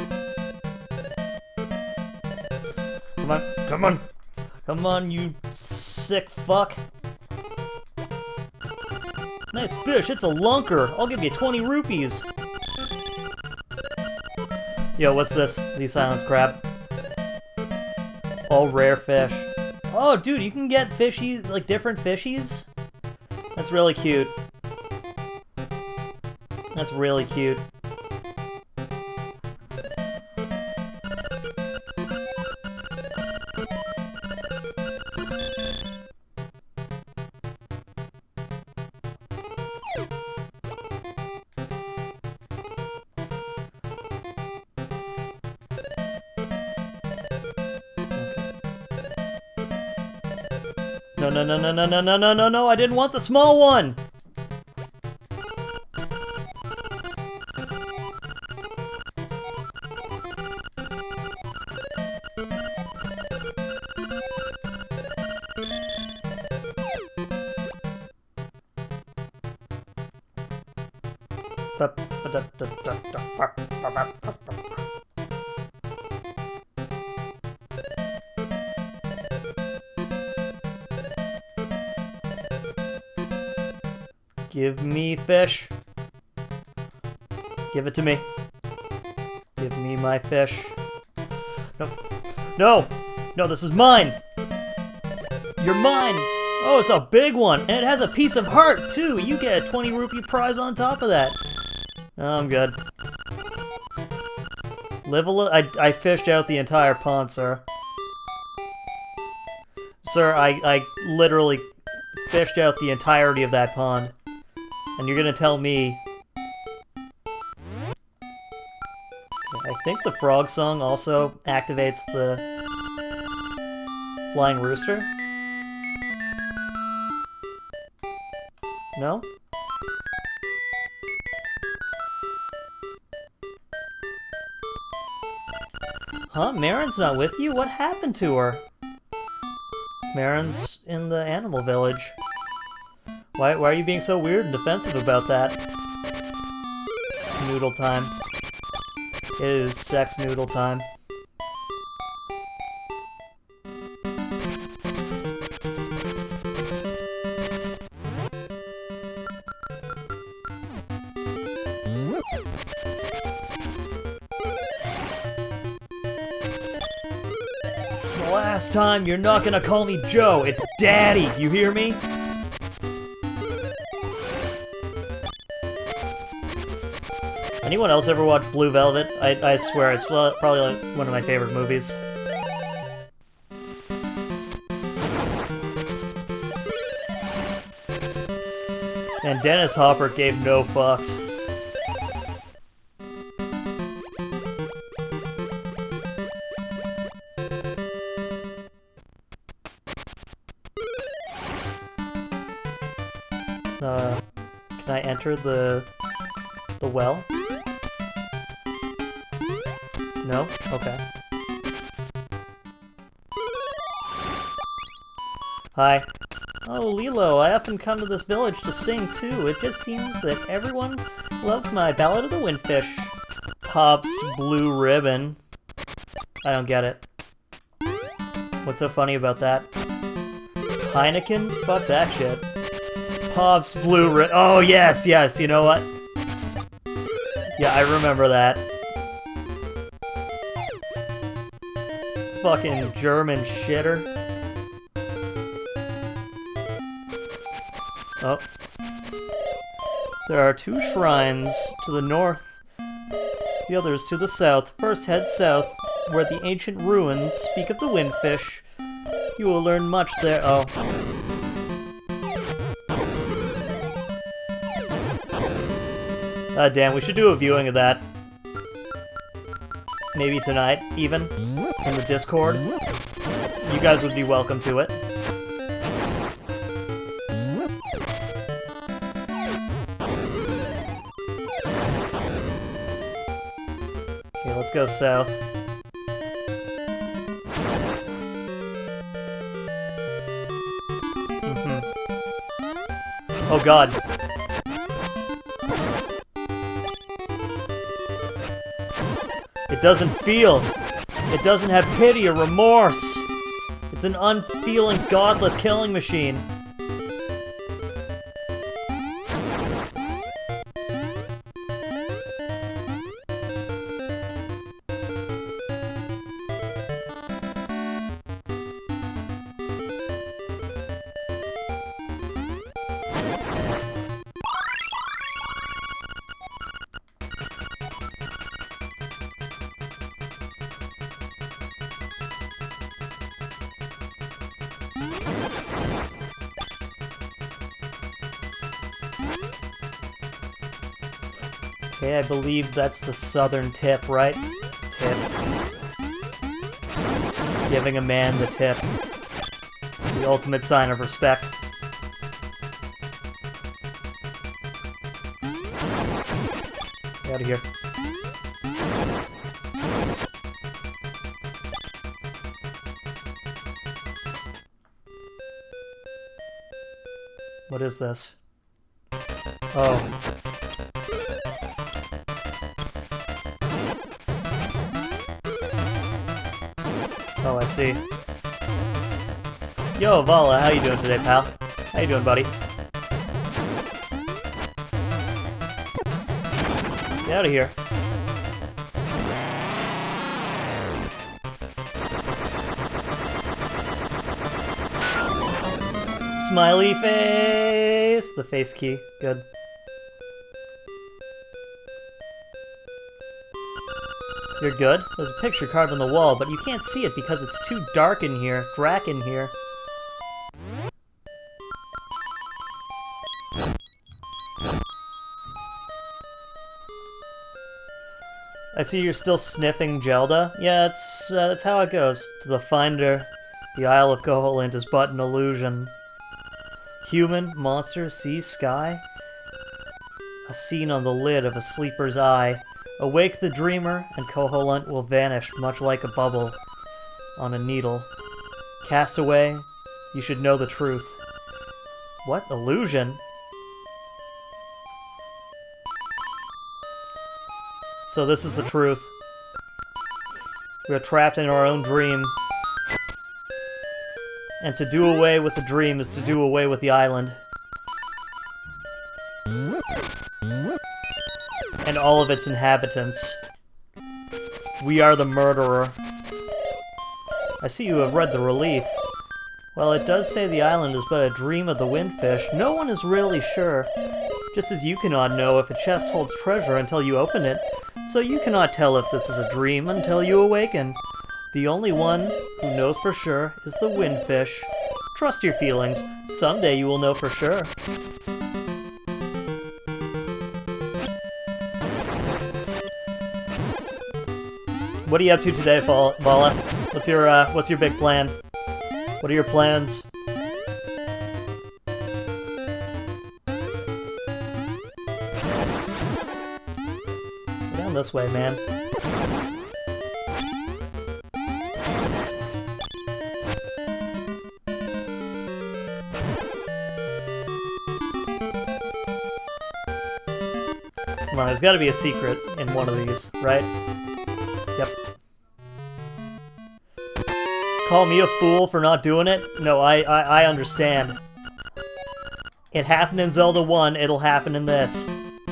Speaker 1: Come on, come on. Come on, you sick fuck. Nice fish, it's a lunker. I'll give you 20 rupees. Yo, what's this? The Silence Crab. All rare fish. Oh, dude, you can get fishies, like different fishies? That's really cute. That's really cute. No, no, no, no, no, no, no, no, no, no, I didn't want the small one! Give me fish. Give it to me. Give me my fish. No. No! No, this is mine! You're mine! Oh, it's a big one! And it has a piece of heart, too! You get a 20 rupee prize on top of that. Oh, I'm good. Live a little. I fished out the entire pond, sir. Sir, I literally fished out the entirety of that pond. And you're gonna tell me... I think the frog song also activates the flying rooster? No? Huh? Marin's not with you? What happened to her? Marin's in the animal village. Why are you being so weird and defensive about that? Noodle time. It is sex noodle time. The last time, you're not gonna call me Joe, it's Daddy, you hear me? Anyone else ever watch Blue Velvet? I swear, it's probably like one of my favorite movies. And Dennis Hopper gave no fucks. Can I enter the well? No? Okay. Hi. Oh, Lilo, I often come to this village to sing, too. It just seems that everyone loves my Ballad of the Windfish. Pop's blue ribbon. I don't get it. What's so funny about that? Heineken? Fuck that shit. Pop's blue ribbon. Oh, yes, yes, you know what? Yeah, I remember that. Fucking German shitter. Oh. There are 2 shrines to the north, the others to the south. First head south, where the ancient ruins speak of the Windfish. You will learn much there. Oh. God damn, we should do a viewing of that. Maybe tonight, even. In the Discord. You guys would be welcome to it. Okay, let's go south. Oh god. It doesn't feel. It doesn't have pity or remorse. It's an unfeeling, godless killing machine. Okay, I believe that's the southern tip, right? Tip. Giving a man the tip. The ultimate sign of respect. Get out of here. What is this? Oh. I see. Yo, Vala, how you doing today, pal? How you doing, buddy? Get out of here. Smiley face! The face key. Good. You're good? There's a picture carved on the wall, but you can't see it because it's too dark in here. Drac in here. I see you're still sniffing Gelda. Yeah, that's how it goes. To the finder, the Isle of Koholint is but an illusion. Human, monster, sea, sky? A scene on the lid of a sleeper's eye. Awake the dreamer, and Koholint will vanish much like a bubble on a needle. Cast away, you should know the truth. What? Illusion? So this is the truth. We are trapped in our own dream. And to do away with the dream is to do away with the island. And all of its inhabitants. We are the murderer. I see you have read the relief. Well, it does say the island is but a dream of the windfish. No one is really sure. Just as you cannot know if a chest holds treasure until you open it, so you cannot tell if this is a dream until you awaken. The only one who knows for sure is the windfish. Trust your feelings. Someday you will know for sure. What are you up to today, Vala? What's your big plan? What are your plans? Down this way, man. Come on, there's gotta be a secret in one of these, right? Yep. Call me a fool for not doing it? No, I understand. It happened in Zelda 1, it'll happen in this.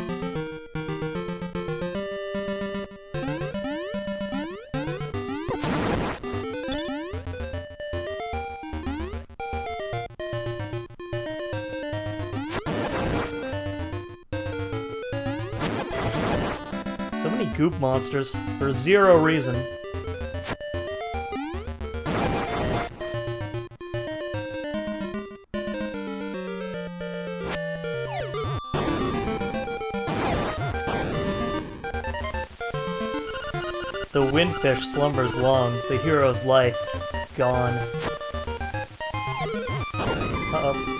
Speaker 1: So many goop monsters for zero reason. The windfish slumbers long, the hero's life gone. Uh-oh.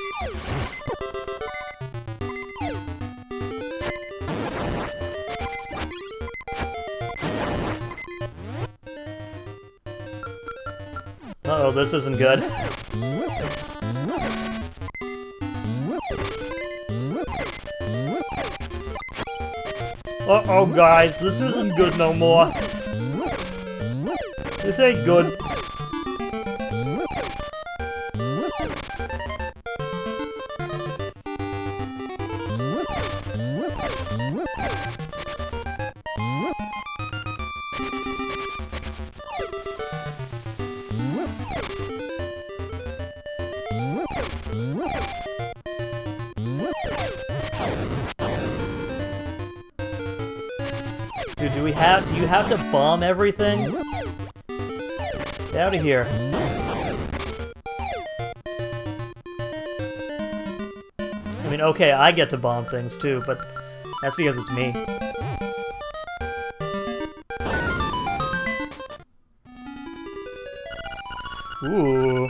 Speaker 1: Uh-oh, this isn't good. Uh-oh, guys, this isn't good no more. This ain't good. Dude, do you have to bomb everything? Get out of here. I mean, okay, I get to bomb things too, but that's because it's me. Ooh.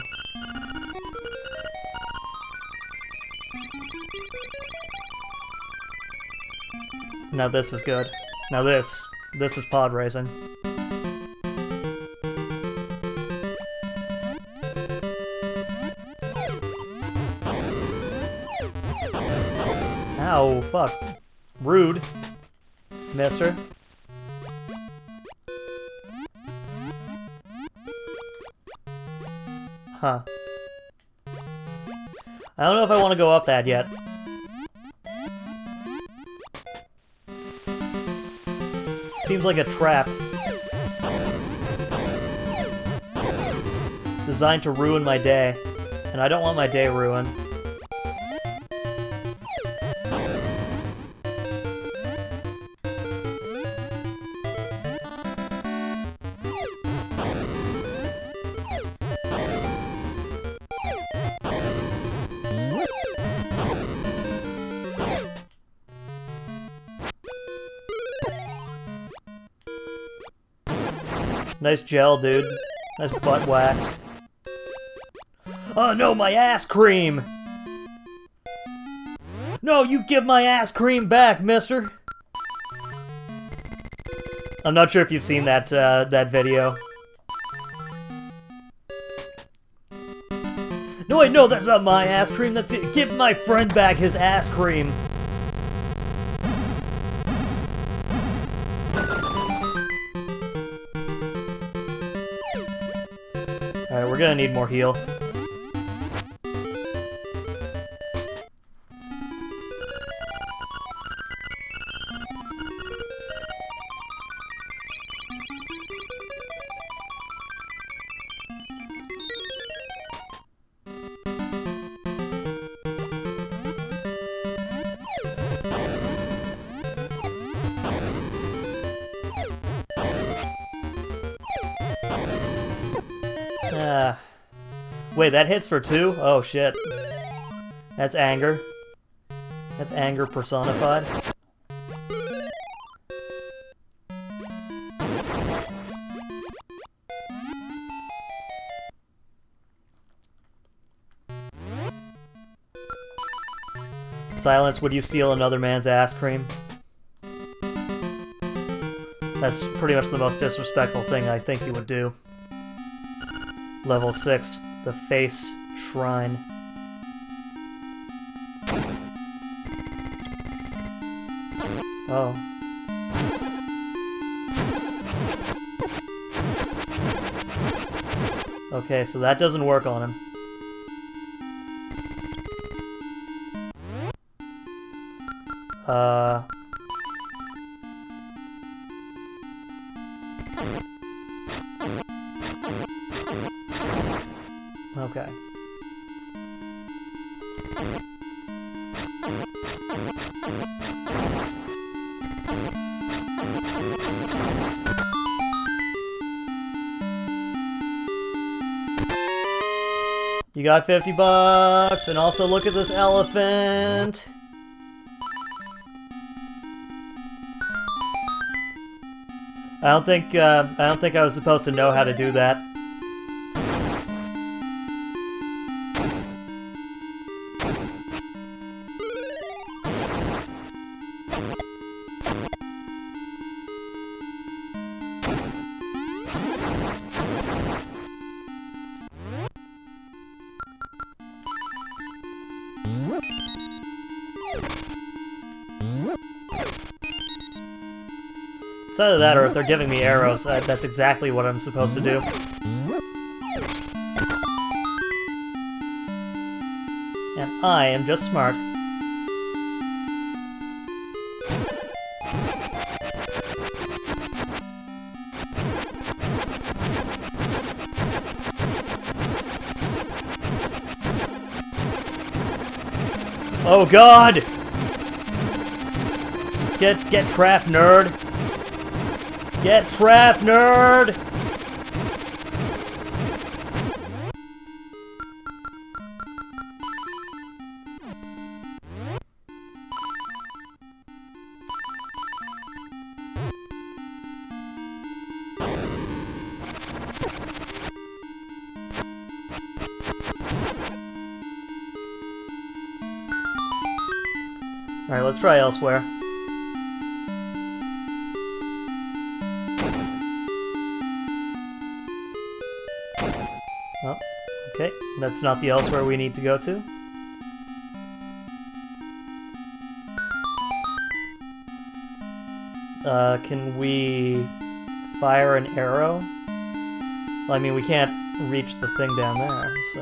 Speaker 1: Now this is good. Now this is pod racing. Ow, fuck. Rude, mister. Huh. I don't know if I want to go up that yet. Seems like a trap. Designed to ruin my day. And I don't want my day ruined. Nice gel, dude. Nice butt wax. Oh no, my ass cream! No, you give my ass cream back, mister! I'm not sure if you've seen that, that video. No, wait, no, that's not my ass cream, that's it. Give my friend back his ass cream! Alright, we're gonna need more heal. Wait, that hits for 2? Oh shit. That's anger. That's anger personified. Silence, would you steal another man's ass cream? That's pretty much the most disrespectful thing I think you would do. Level 6, the Face Shrine. Oh. Okay, so that doesn't work on him. Okay. You got 50 bucks, and also look at this elephant. I don't think I was supposed to know how to do that. It's either that or if they're giving me arrows, that's exactly what I'm supposed to do. And I am just smart. Oh god! Get trapped, nerd! Get trapped, nerd! Alright, let's try elsewhere. Oh, okay. That's not the elsewhere we need to go to. Can we fire an arrow? Well, I mean, we can't reach the thing down there, so...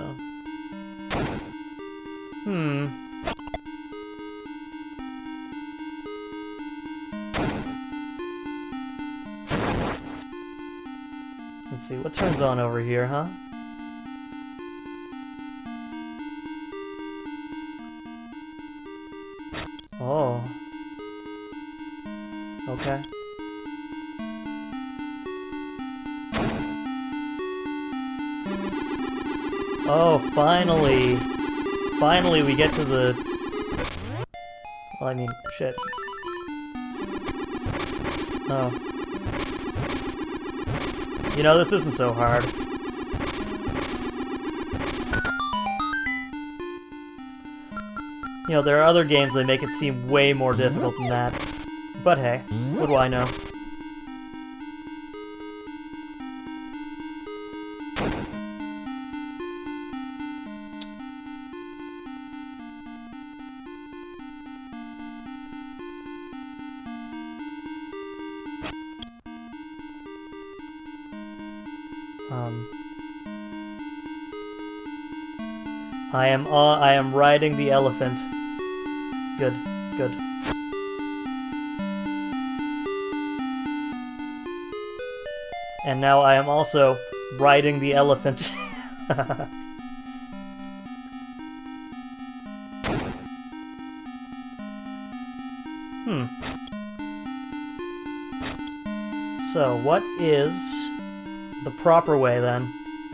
Speaker 1: Let's see, what turns on over here, huh? Oh. Okay. Oh, finally! Finally we get to the... Well, I mean, shit. Oh. You know, this isn't so hard. You know, there are other games that make it seem way more difficult than that. But hey, what do I know? I am riding the elephant. Good, good. And now I am also riding the elephant. So, what is the proper way, then?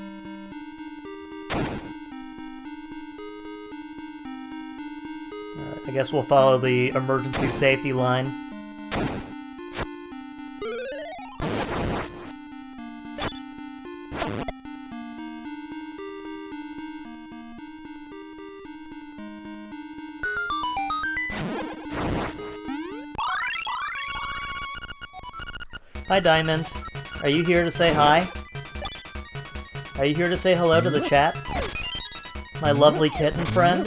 Speaker 1: I guess we'll follow the emergency safety line. Hi, Diamond. Are you here to say hi? Are you here to say hello to the chat? My lovely kitten friend?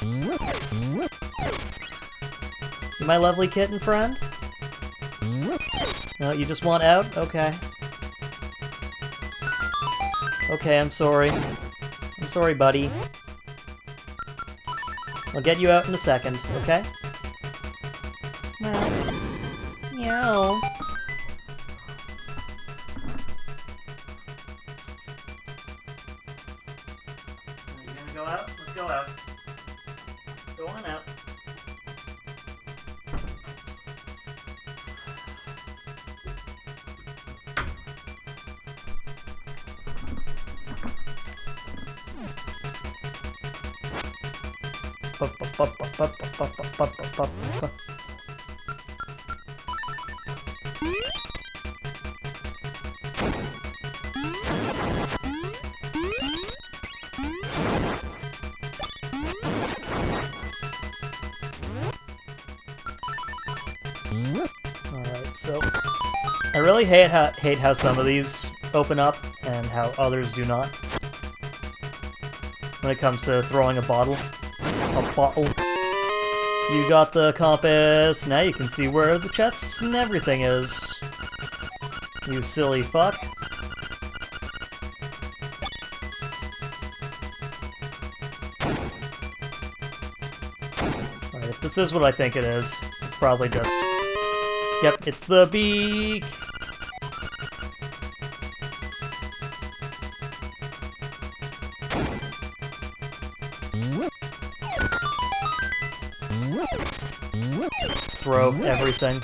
Speaker 1: You my lovely kitten friend? No, you just want out? Okay. Okay, I'm sorry. I'm sorry, buddy. I'll get you out in a second, okay? Meow. Go out? Let's go out. Go on out. Alright, so I really hate how some of these open up and how others do not. When it comes to throwing a bottle. A bottle. You got the compass. Now you can see where the chests and everything is. You silly fuck. Alright, if this is what I think it is, it's probably just... Yep, it's the beak! Throw everything.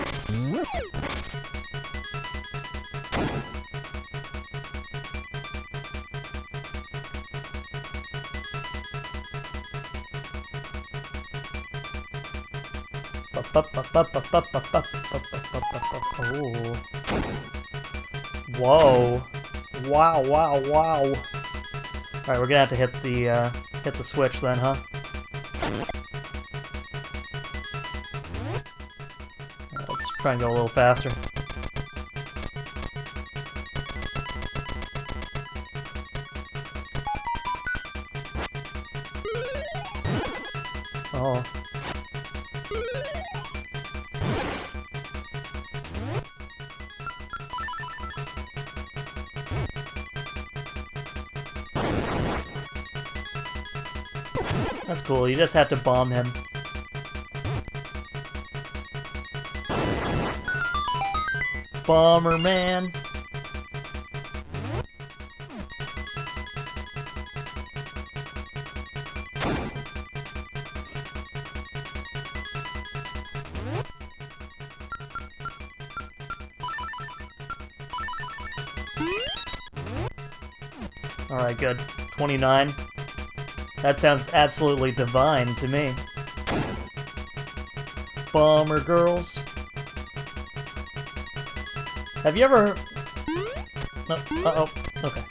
Speaker 1: Oh. Whoa. Wow, wow, wow. Alright, we're gonna have to hit the switch then, huh? Let's try and go a little faster. Oh. That's cool, you just have to bomb him. Bomberman. Alright, good. 29. That sounds absolutely divine to me. Bomber girls. Have you ever... No, uh-oh. Okay.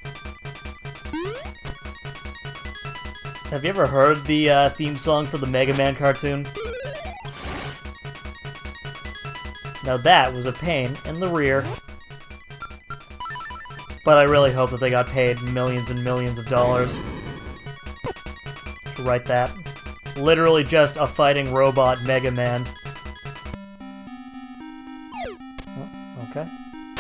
Speaker 1: Have you ever heard the theme song for the Mega Man cartoon? Now that was a pain in the rear. But I really hope that they got paid millions and millions of dollars to write that. Literally just a fighting robot Mega Man. Oh, okay.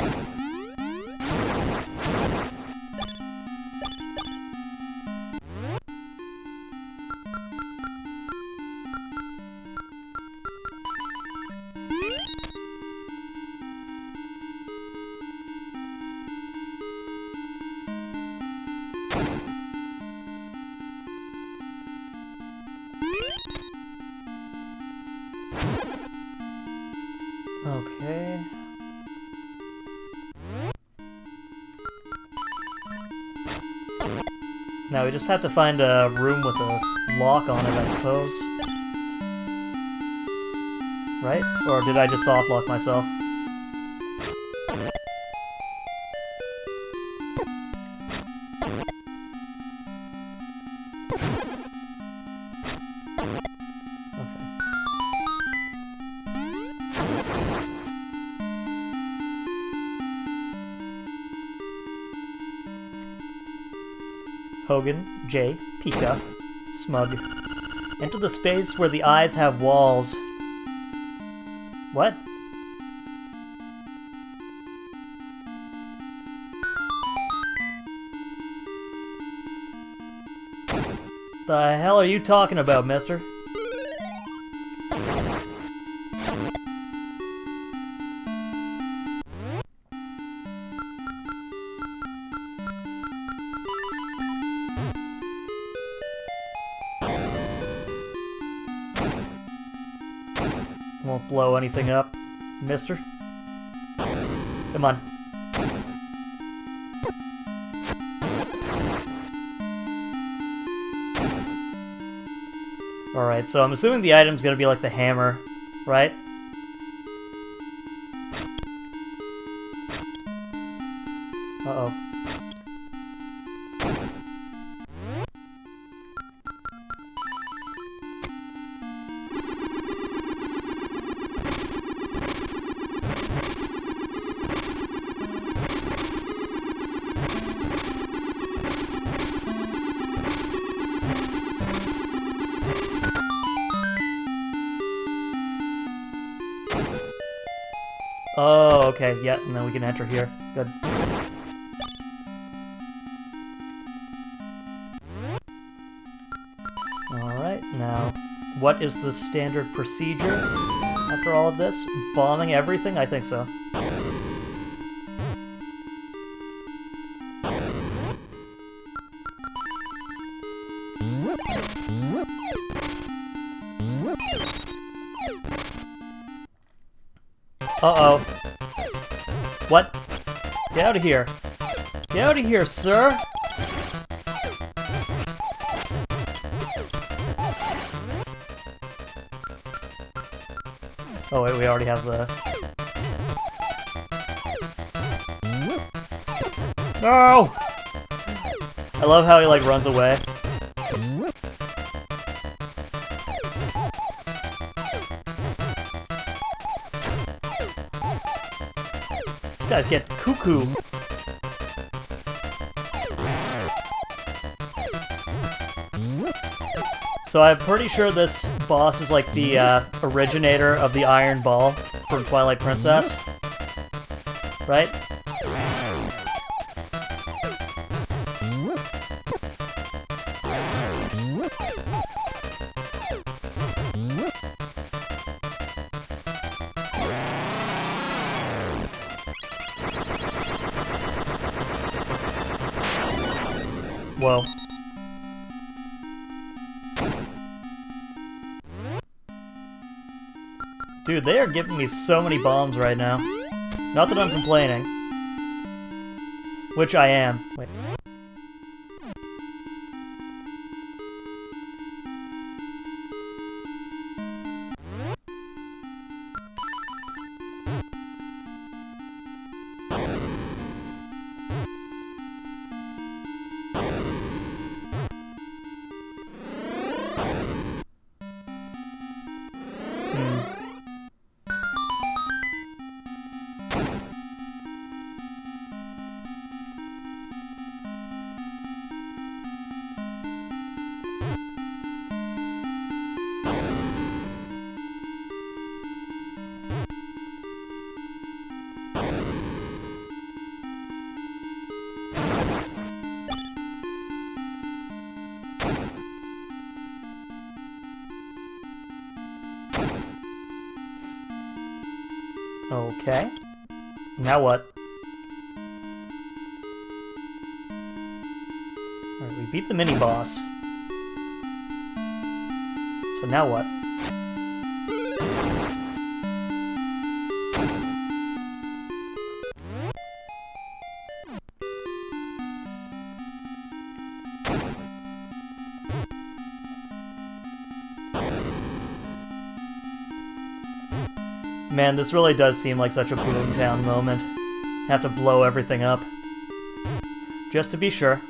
Speaker 1: Okay. Now we just have to find a room with a lock on it, I suppose. Right? Or did I just soft lock myself? Hogan, J, Pika, Smug. Enter the space where the eyes have walls. What? The hell are you talking about, mister? Won't blow anything up, mister. Come on. Alright, so I'm assuming the item's gonna be like the hammer, right? Uh-oh. Oh, okay, yeah, and then we can enter here. Good. Alright, now, what is the standard procedure after all of this? Bombing everything? I think so. Uh-oh. What? Get out of here. Get out of here, sir! Oh wait, we already have the... No! I love how he, like, runs away. These guys get cuckoo. So I'm pretty sure this boss is like the originator of the Iron Ball from Twilight Princess. Right? Whoa. Dude, they are giving me so many bombs right now. Not that I'm complaining. Which I am. Wait. Okay. Now what? Alright, we beat the mini-boss. So now what? Man, this really does seem like such a Boomtown moment. Have to blow everything up. Just to be sure.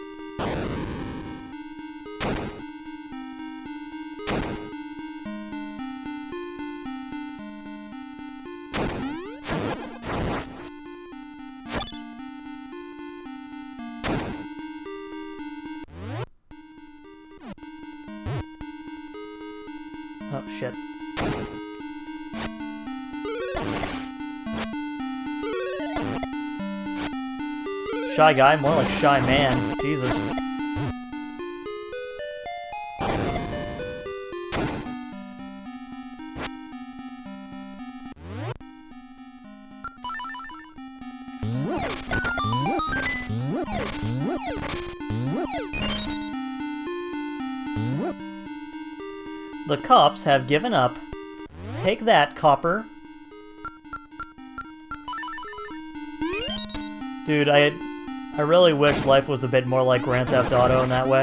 Speaker 1: Oh, shit. Shy guy, more like shy man. Jesus. The cops have given up. Take that, copper. Dude, I really wish life was a bit more like Grand Theft Auto in that way.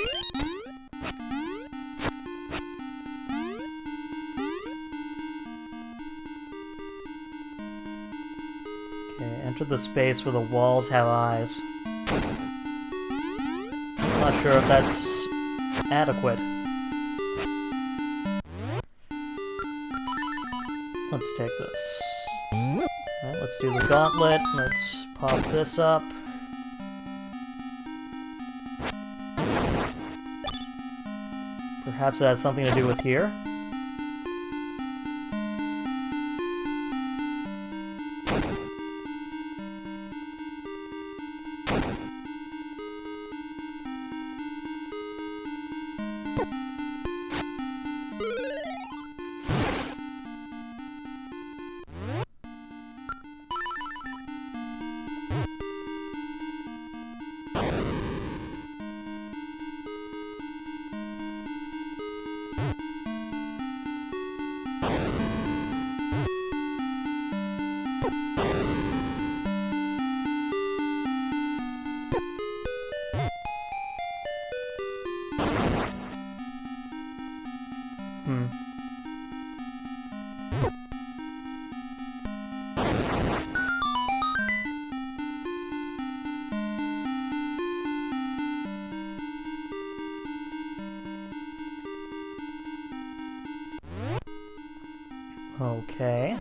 Speaker 1: Okay, enter the space where the walls have eyes. Not sure if that's adequate. Let's take this. Alright, let's do the gauntlet. Let's pop this up. Perhaps it has something to do with here? Okay.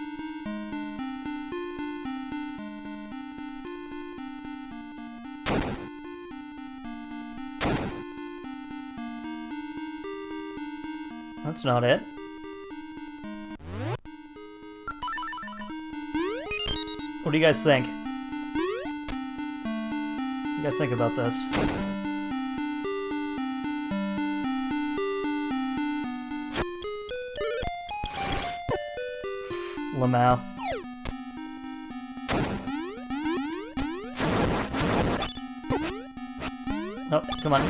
Speaker 1: That's not it. What do you guys think? What do you guys think about this? Lamau. Oh, come on.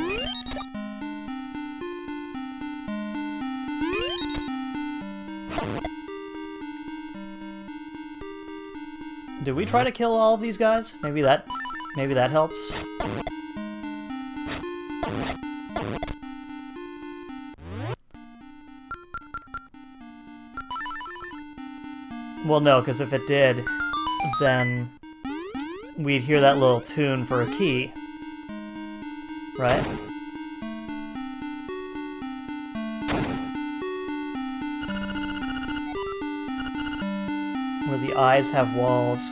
Speaker 1: Did we try to kill all of these guys? Maybe that helps. Well, no, because if it did, then we'd hear that little tune for a key. Right? Where the eyes have walls.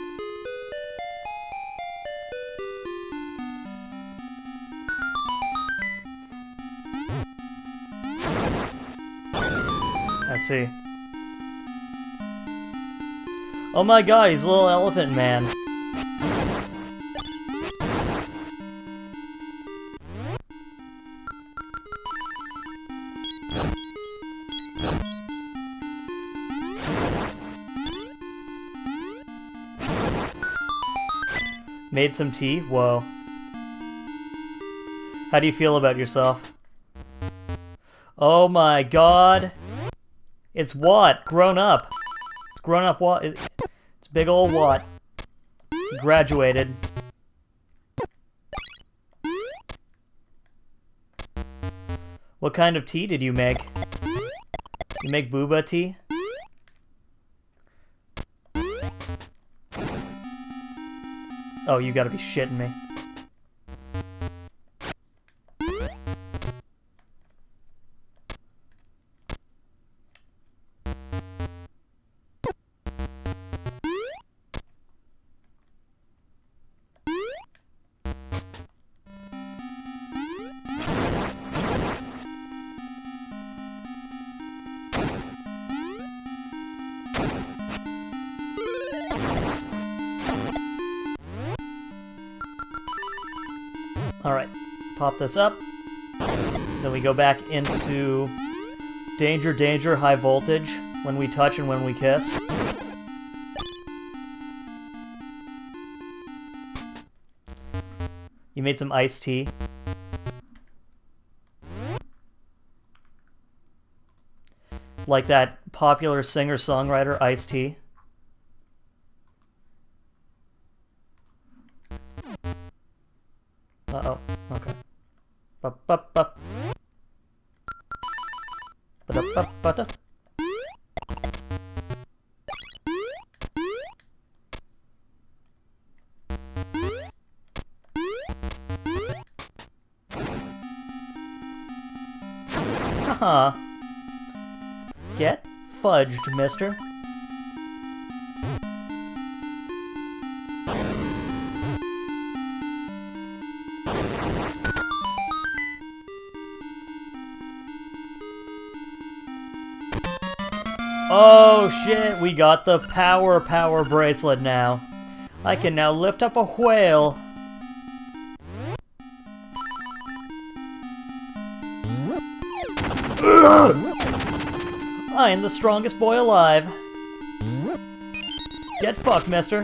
Speaker 1: I see. Oh my god, he's a little elephant man. Made some tea? Whoa. How do you feel about yourself? Oh my god! It's Watt, grown up. It's grown up Watt. It's big old Watt. He graduated. What kind of tea did you make? You make boba tea? Oh, you gotta be shitting me. Alright, pop this up. Then we go back into danger, danger, high voltage when we touch and when we kiss. You made some iced tea. Like that popular singer-songwriter Ice-T. Uh-oh. Okay. Ba-ba-ba. Ba-da-ba-ba-da. Haha. Get fudged, mister. Oh shit, we got the power bracelet now. I can now lift up a whale. I am the strongest boy alive. Get fucked, mister.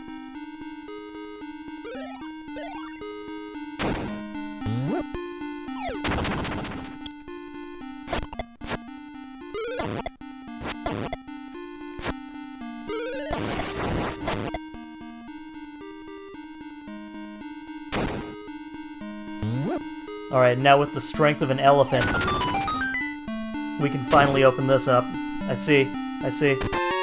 Speaker 1: Alright, now with the strength of an elephant, we can finally open this up. I see. I see.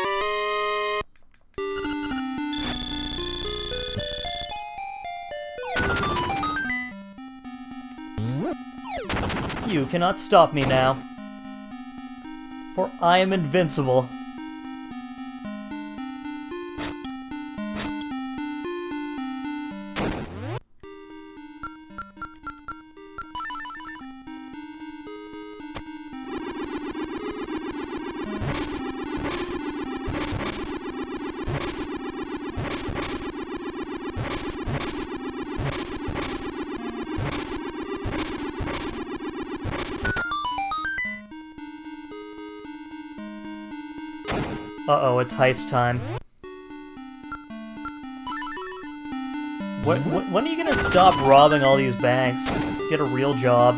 Speaker 1: You cannot stop me now, for I am invincible. Uh-oh, it's heist time. When are you gonna stop robbing all these banks? Get a real job.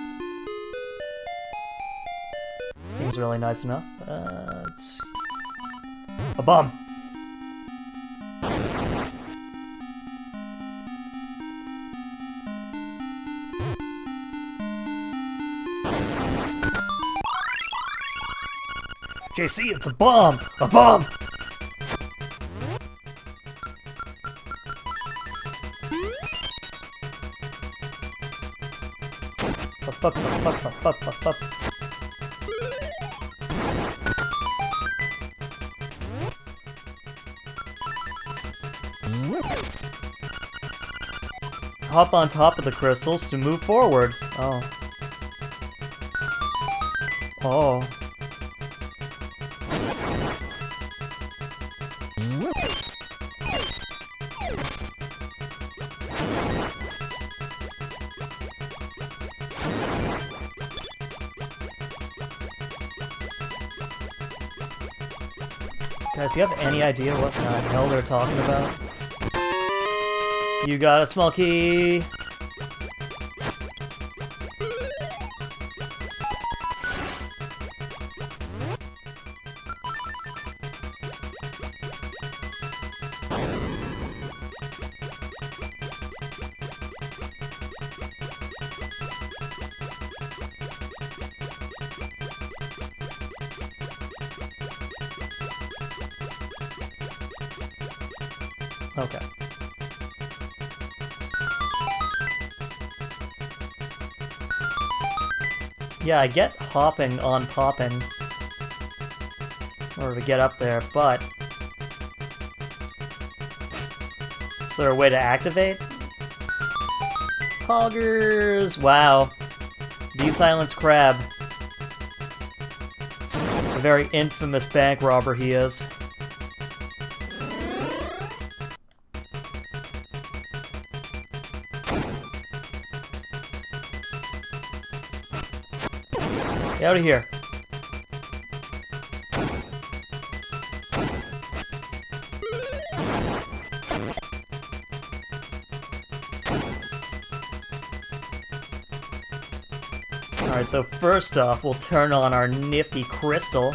Speaker 1: Seems really nice enough. It's a bomb. JC, it's a bomb! A bomb! Hop on top of the crystals to move forward. Oh. Oh. Guys, do you have any idea what the hell they're talking about? You got a small key! Okay. Yeah, I get hopping on popping in order to get up there, but is there a way to activate? Poggers! Wow. The Silence Crab. A very infamous bank robber he is. Get out of here. Alright, so first off, we'll turn on our nifty crystal.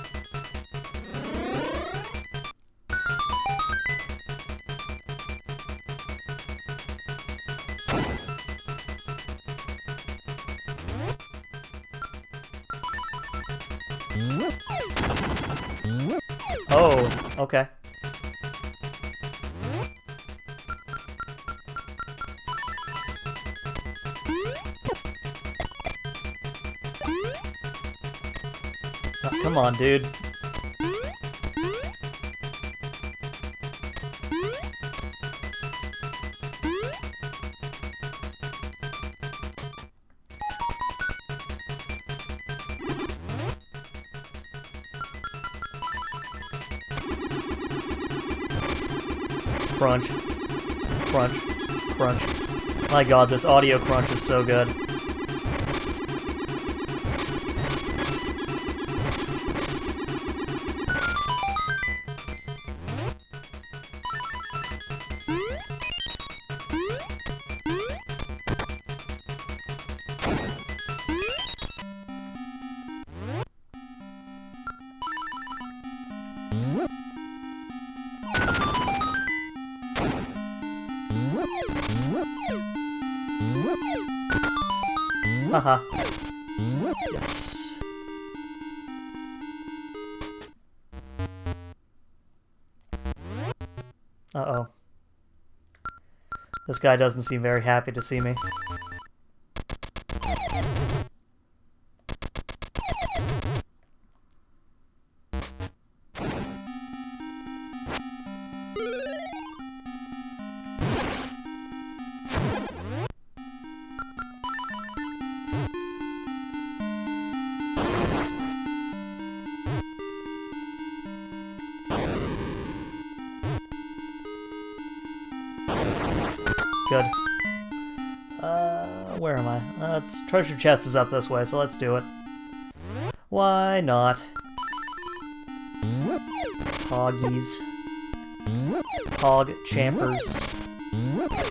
Speaker 1: Oh, okay. Oh, come on, dude. Crunch. Crunch. Crunch. My god, this audio crunch is so good. Haha. Yes. Uh-oh. This guy doesn't seem very happy to see me. Good. Where am I? Treasure chest is up this way, so let's do it. Why not? Hoggies. Hog champers.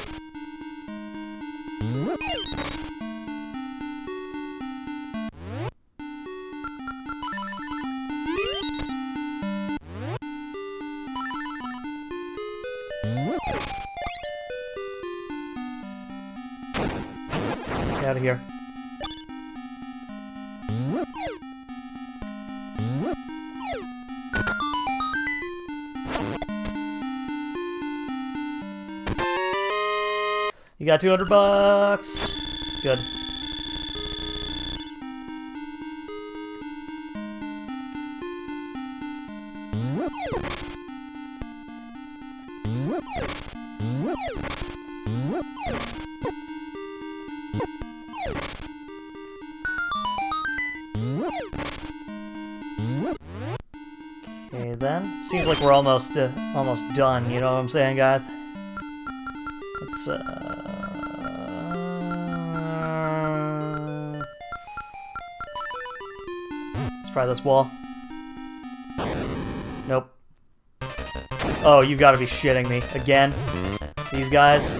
Speaker 1: Get out of here. You got $200. Good. Okay then. Seems like we're almost done. You know what I'm saying, guys? Let's try this wall. Nope. Oh, you gotta be shitting me. Again? These guys?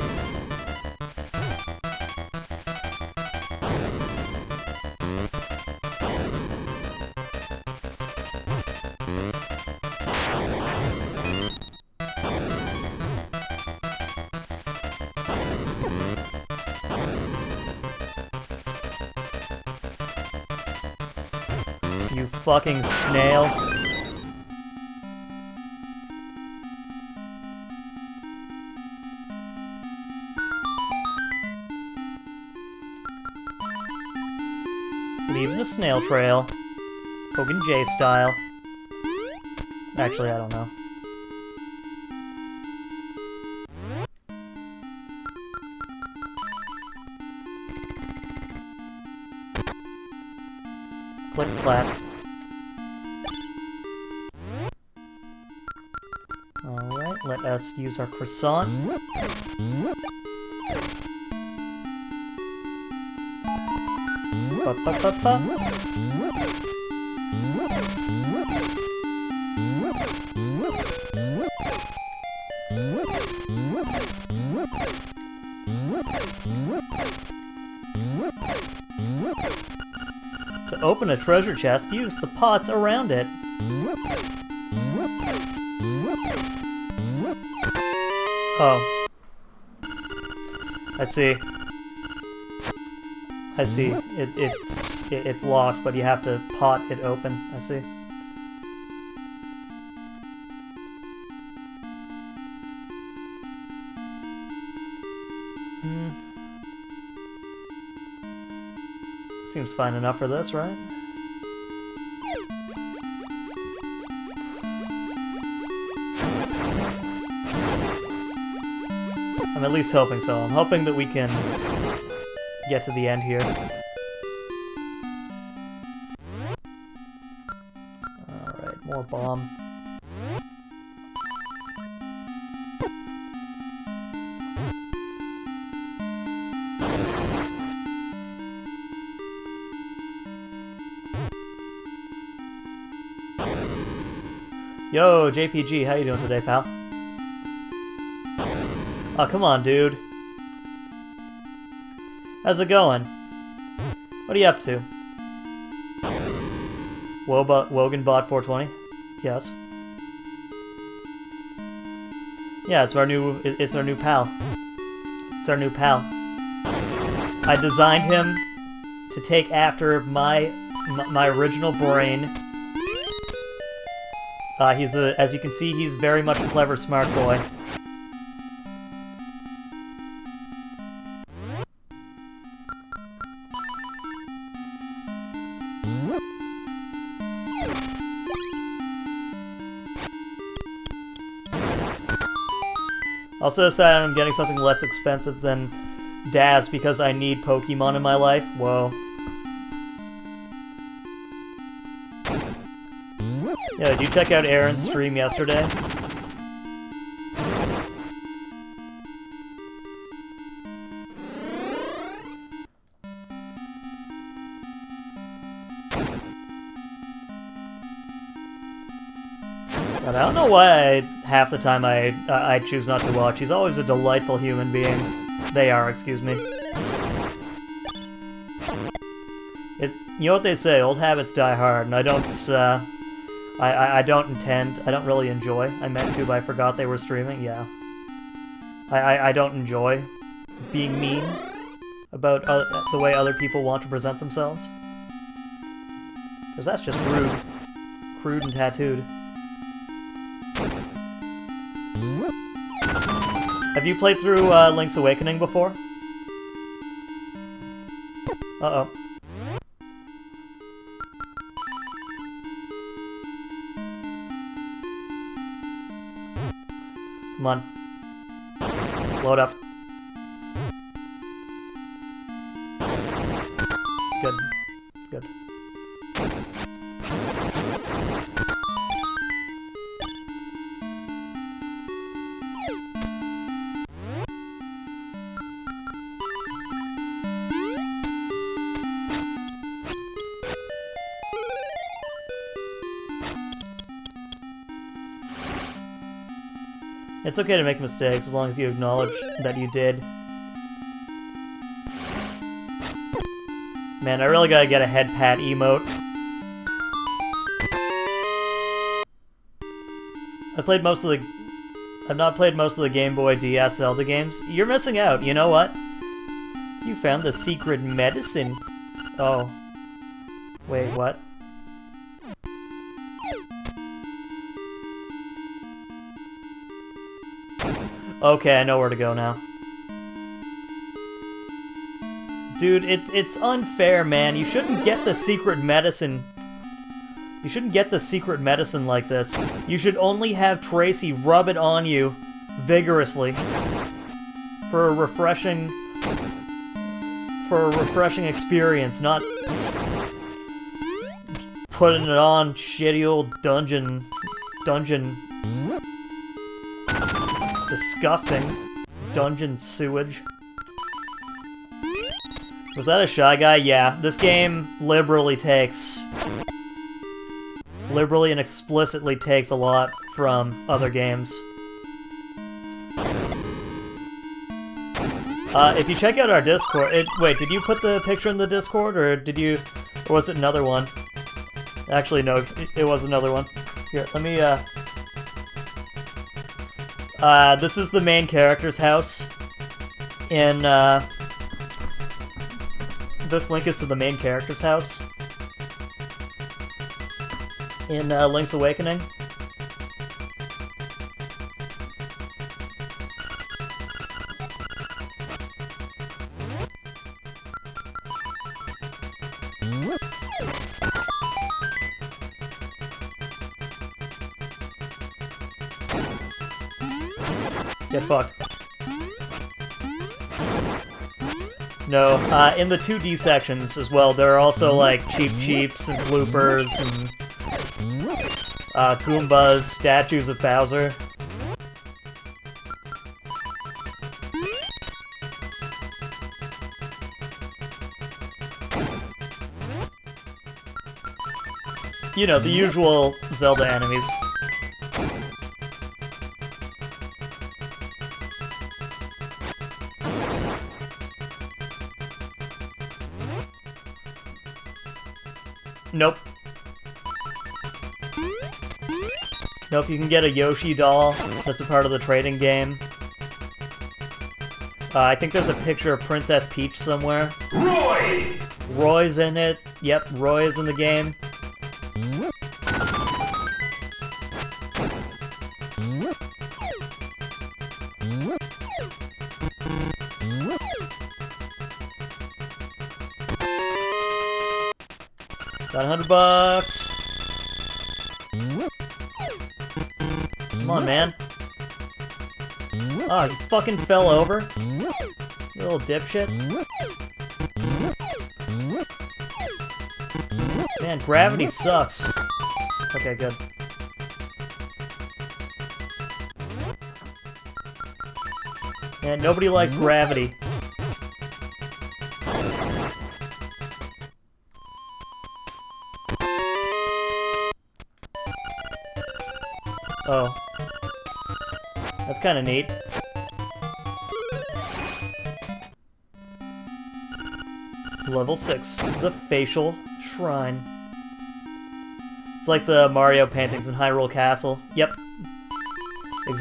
Speaker 1: You fucking snail. Leaving a snail trail. Hogan J style. Actually, I don't know. Click clack. Alright, let us use our croissant. Ba, ba, ba, ba. To open a treasure chest, use the pots around it. Oh. I see. I see. It's locked, but you have to pot it open. I see. Seems fine enough for this, right? I'm at least hoping so. I'm hoping that we can get to the end here. Alright, more bomb. Yo, JPG, how you doing today, pal? Oh, come on, dude. How's it going? What are you up to? Woganbot 420? Yes. Yeah, it's our new pal. It's our new pal. I designed him to take after my original brain. As you can see, he's very much a clever, smart boy. Also decided I'm getting something less expensive than Daz because I need Pokemon in my life. Whoa. Yeah, did you check out Aaron's stream yesterday? God, I don't know why half the time I choose not to watch. He's always a delightful human being. They are, excuse me. You know what they say, old habits die hard, and I don't really enjoy. I meant to, but I forgot they were streaming, yeah. I don't enjoy being mean. about the way other people want to present themselves. Because that's just rude. Crude and tattooed. Have you played through Link's Awakening before? Uh-oh. Come on. Load up. Good. Good. It's okay to make mistakes as long as you acknowledge that you did. Man, I really gotta get a head pat emote. I've not played most of the Game Boy DS Zelda games. You're missing out, you know what? You found the secret medicine. Oh. Wait, what? Okay, I know where to go now. Dude, it's unfair, man. You shouldn't get the secret medicine. You shouldn't get the secret medicine like this. You should only have Tracy rub it on you vigorously for a refreshing experience, not putting it on shitty old dungeon. Disgusting dungeon sewage. Was that a Shy Guy? Yeah, this game liberally and explicitly takes a lot from other games. If you check out our Discord, wait, did you put the picture in the Discord, or was it another one? Actually, no, it was another one. Here, let me, this is the main character's house in, this link is to the main character's house in Link's Awakening. Get fucked. No, in the 2D sections as well, there are also, like, Cheeps and bloopers and Goombas, statues of Bowser. You know, the usual Zelda enemies. Nope. Nope, you can get a Yoshi doll that's a part of the trading game. I think there's a picture of Princess Peach somewhere.
Speaker 3: Roy!
Speaker 1: Roy's in it. Yep, Roy is in the game. Got $100. Come on, man. Oh, you fucking fell over? You little dipshit. Man, gravity sucks. Okay, good. Man, nobody likes gravity. Oh. That's kind of neat. Level 6. The Facial Shrine. It's like the Mario paintings in Hyrule Castle. Yep.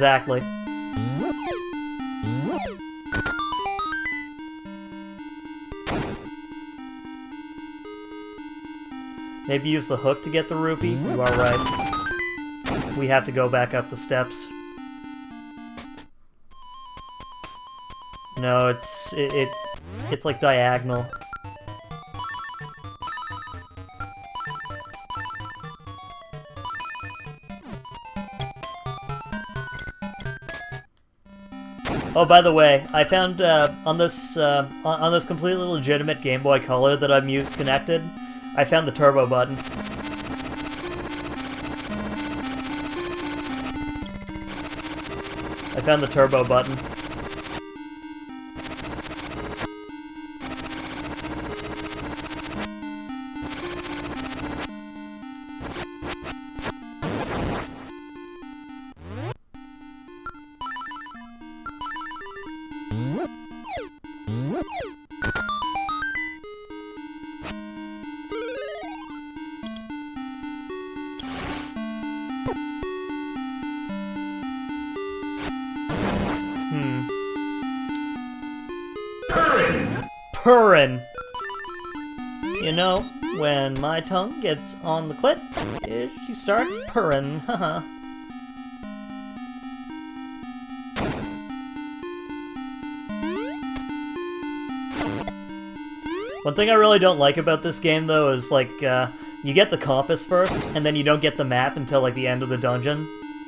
Speaker 1: Exactly. Maybe use the hook to get the rupee? You are right. We have to go back up the steps. No, it's like diagonal. Oh, by the way, I found on this completely legitimate Game Boy Color that I'm used connected, I found the turbo button. I found the turbo button. Purrin'. You know, when my tongue gets on the clit, she starts purrin', haha. One thing I really don't like about this game, though, is, like, you get the compass first, and then you don't get the map until, like, the end of the dungeon.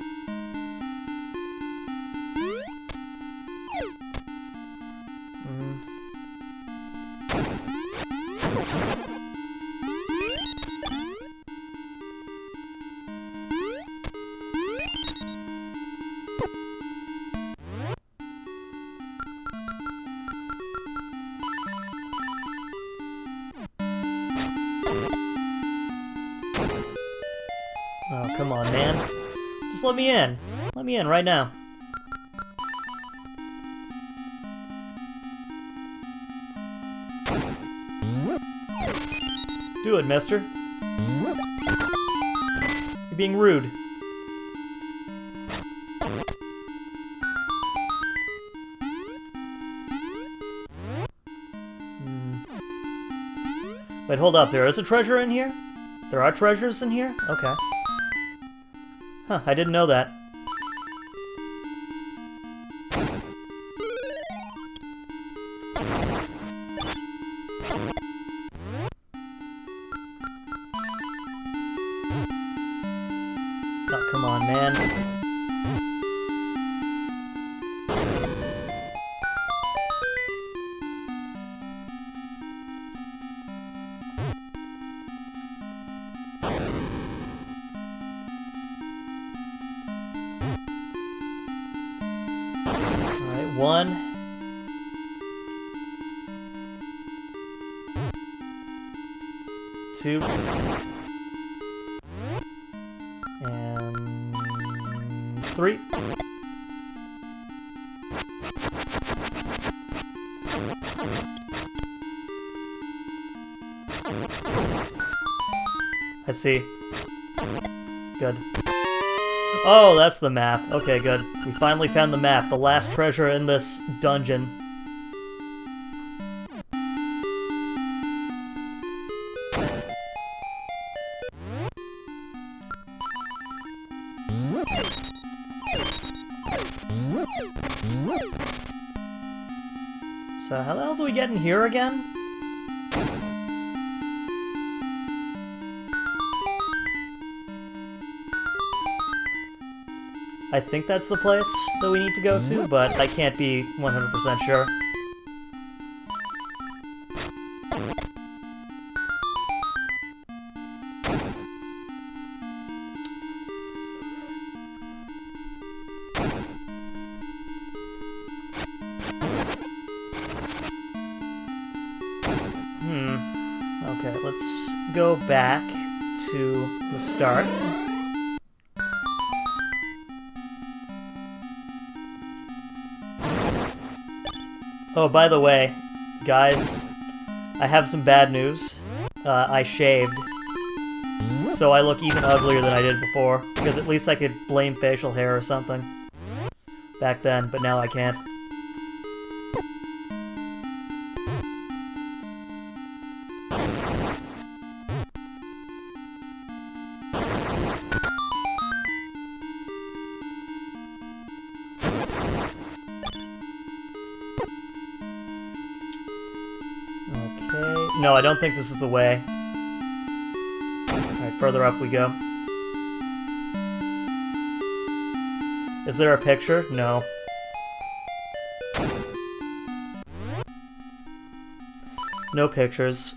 Speaker 1: Oh, come on, man. Just let me in. Let me in right now. Do it, mister. You're being rude. Wait, hold up. There is a treasure in here? There are treasures in here? Okay. Huh, I didn't know that. Oh, come on, man. Alright, 1. Two. And 3. I see. Good. Oh, that's the map. Okay, good. We finally found the map. The last treasure in this dungeon. So how the hell do we get in here again? I think that's the place that we need to go to, but I can't be 100% sure. Okay, let's go back to the start. Oh, by the way, guys, I have some bad news. I shaved, so I look even uglier than I did before, because at least I could blame facial hair or something back then, but now I can't. No, I don't think this is the way. Alright, further up we go. Is there a picture? No. No pictures.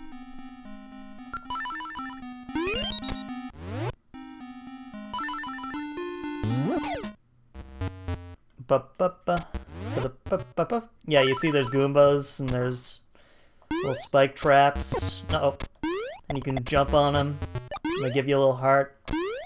Speaker 1: Yeah, you see there's Goombas, and there's little spike traps. Uh-oh. And you can jump on them. They give you a little heart.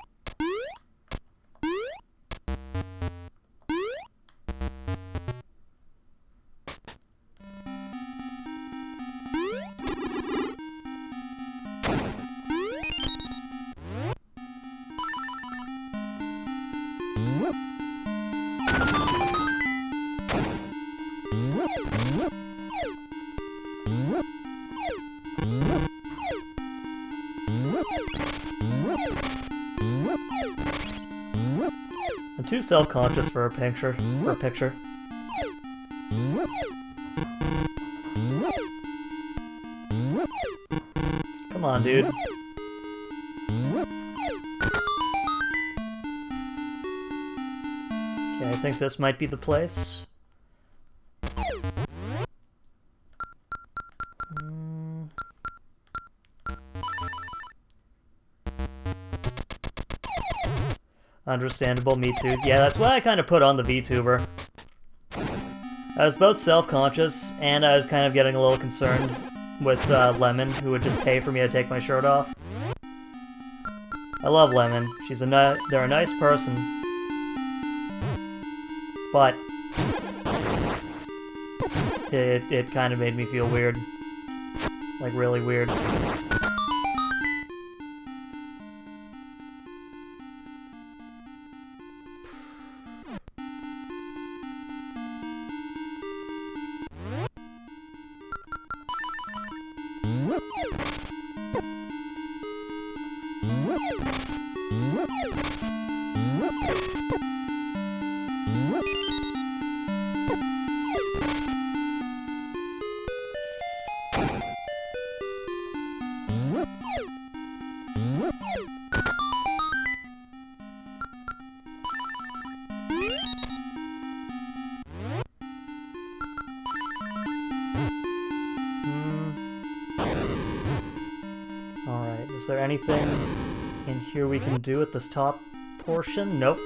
Speaker 1: I'm too self-conscious for a picture. Come on, dude. Okay, I think this might be the place. Understandable, me too. Yeah, that's why I kind of put on the VTuber. I was both self-conscious, and I was kind of getting a little concerned with Lemon, who would just pay for me to take my shirt off. I love Lemon. They're a nice person. But it kind of made me feel weird. Like, really weird. Alright, is there anything in here we can do at this top portion? Nope.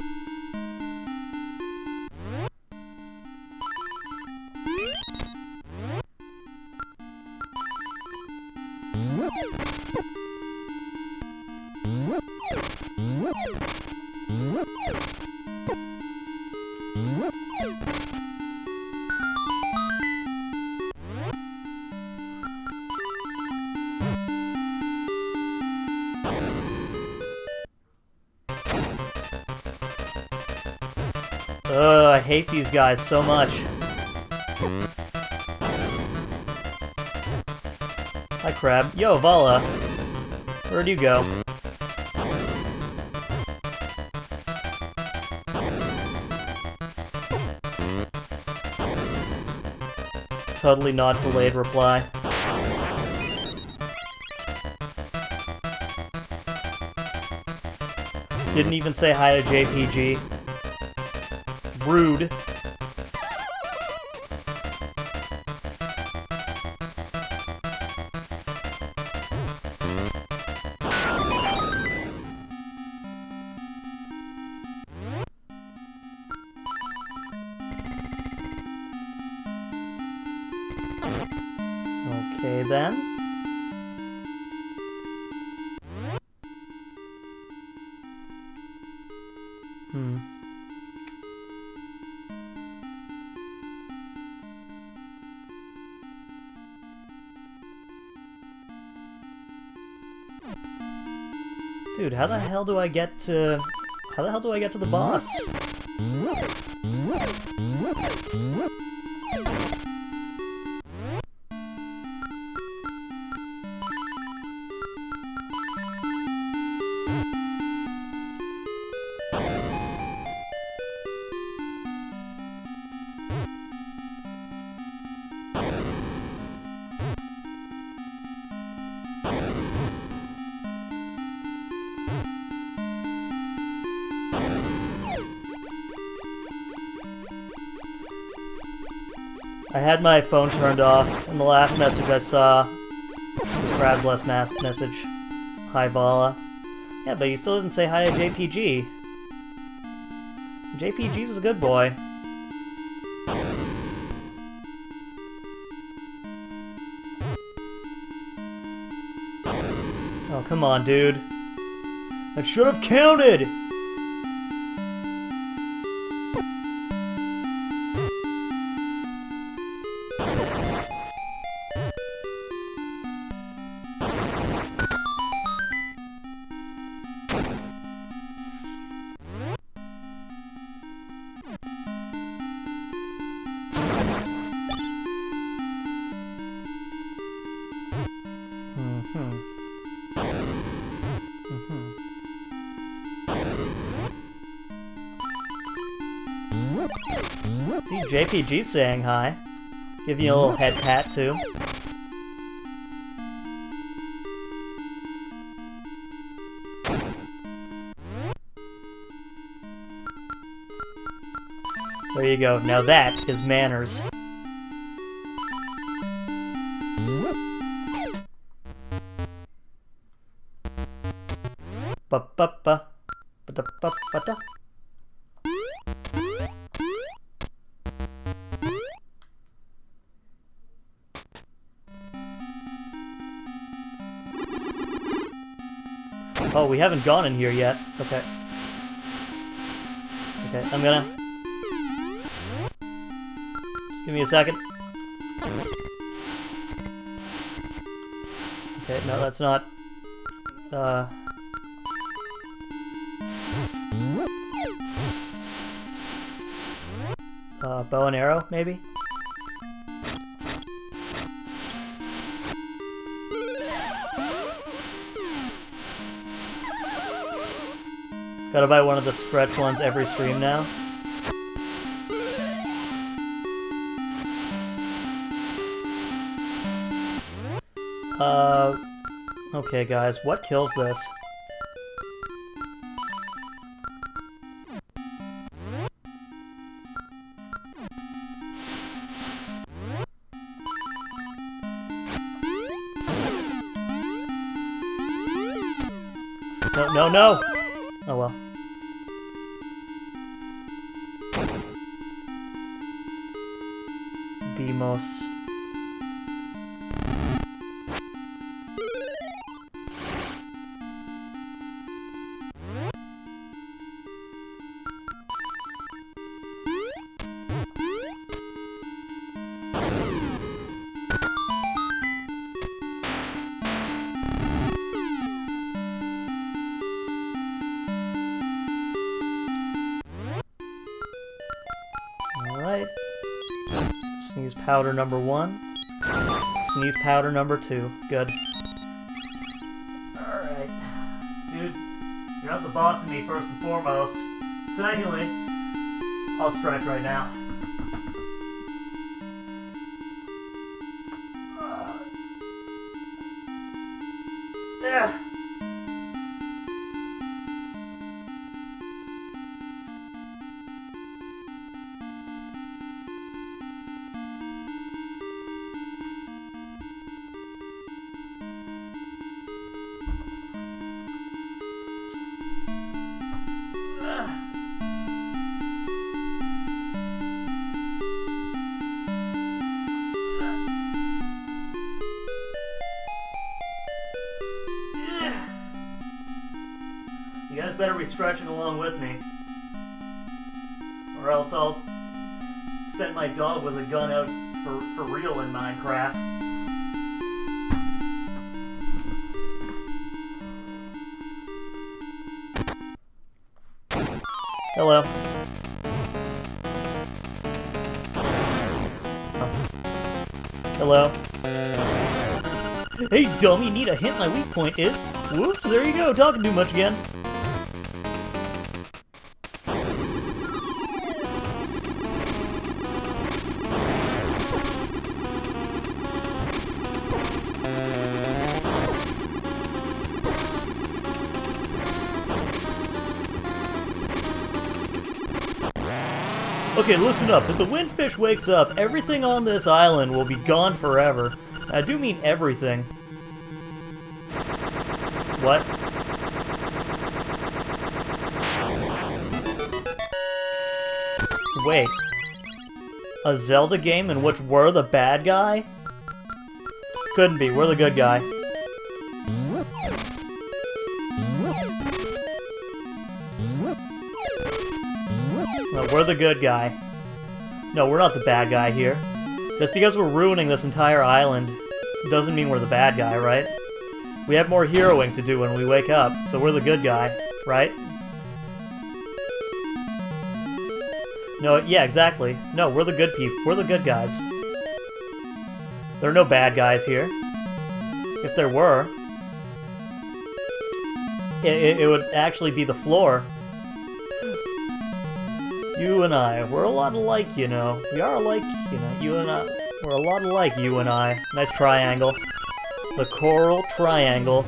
Speaker 1: Ugh, I hate these guys so much. Hi, Crab. Yo, Vala. Where'd you go? Totally not delayed reply. Didn't even say hi to JPG. Rude. Okay then. Dude, how the hell do I get to... How the hell do I get to the boss? I had my phone turned off, and the last message I saw was Crab's last message. Hi, Vala. Yeah, but you still didn't say hi to JPG. JPG's a good boy. Oh, come on, dude. That should have counted! See, JPG saying hi. Give you a little head pat, too. There you go. Now that is manners. Ba-ba-ba. Ba-da-ba-ba-da. Oh, we haven't gone in here yet. Okay. Okay, I'm gonna... Just give me a second. Okay, no, that's not... bow and arrow, maybe? Gotta buy one of the stretch ones every stream now. Okay guys, what kills this? No, no, no! Oh well. Demos. Alright. Sneeze powder number 1. Sneeze powder number 2. Good. Alright. Dude, you're not the boss of me first and foremost. Secondly, I'll stretch right now. Yeah. You guys better be stretching along with me, or else I'll send my dog with a gun out for real in Minecraft. Hello. Oh. Hello. Hey, dumb, you need a hint my weak point is... Whoops, there you go, talking too much again. Okay, listen up. If the windfish wakes up, everything on this island will be gone forever. I do mean everything. What? Wait. A Zelda game in which we're the bad guy? Couldn't be. We're the good guy. No, we're the good guy. No, we're not the bad guy here. Just because we're ruining this entire island doesn't mean we're the bad guy, right? We have more heroing to do when we wake up, so we're the good guy, right? No, yeah, exactly. No, we're the good people. We're the good guys. There are no bad guys here. If there were, it would actually be the floor. You and I, we're a lot alike, you know. We are alike, you know. You and I, we're a lot alike, you and I. Nice triangle. The coral triangle.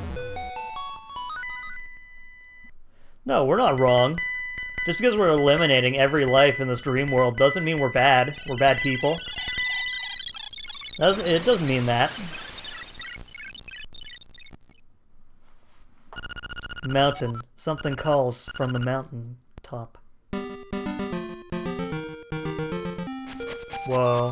Speaker 1: No, we're not wrong. Just because we're eliminating every life in this dream world doesn't mean we're bad. We're bad people. It doesn't mean that. Mountain. Something calls from the mountain top. Whoa.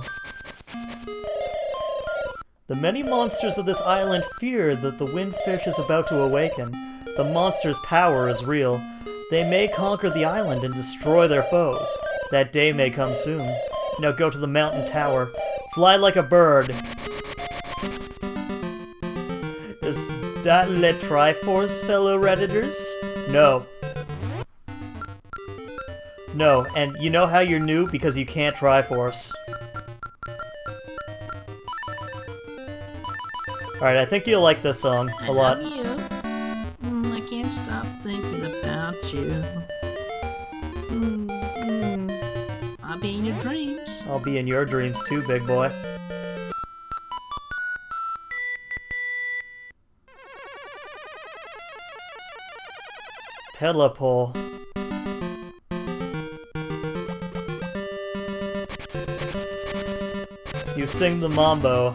Speaker 1: The many monsters of this island fear that the windfish is about to awaken. The monster's power is real. They may conquer the island and destroy their foes. That day may come soon. Now go to the mountain tower. Fly like a bird. Is that Le Triforce, fellow Redditors? No. No, and you know how you're new? Because you can't Triforce. Alright, I think you'll like this song a lot.
Speaker 4: I love you. I can't stop thinking about you. I'll be in your dreams.
Speaker 1: I'll be in your dreams too, big boy. Telepole. You sing the mambo.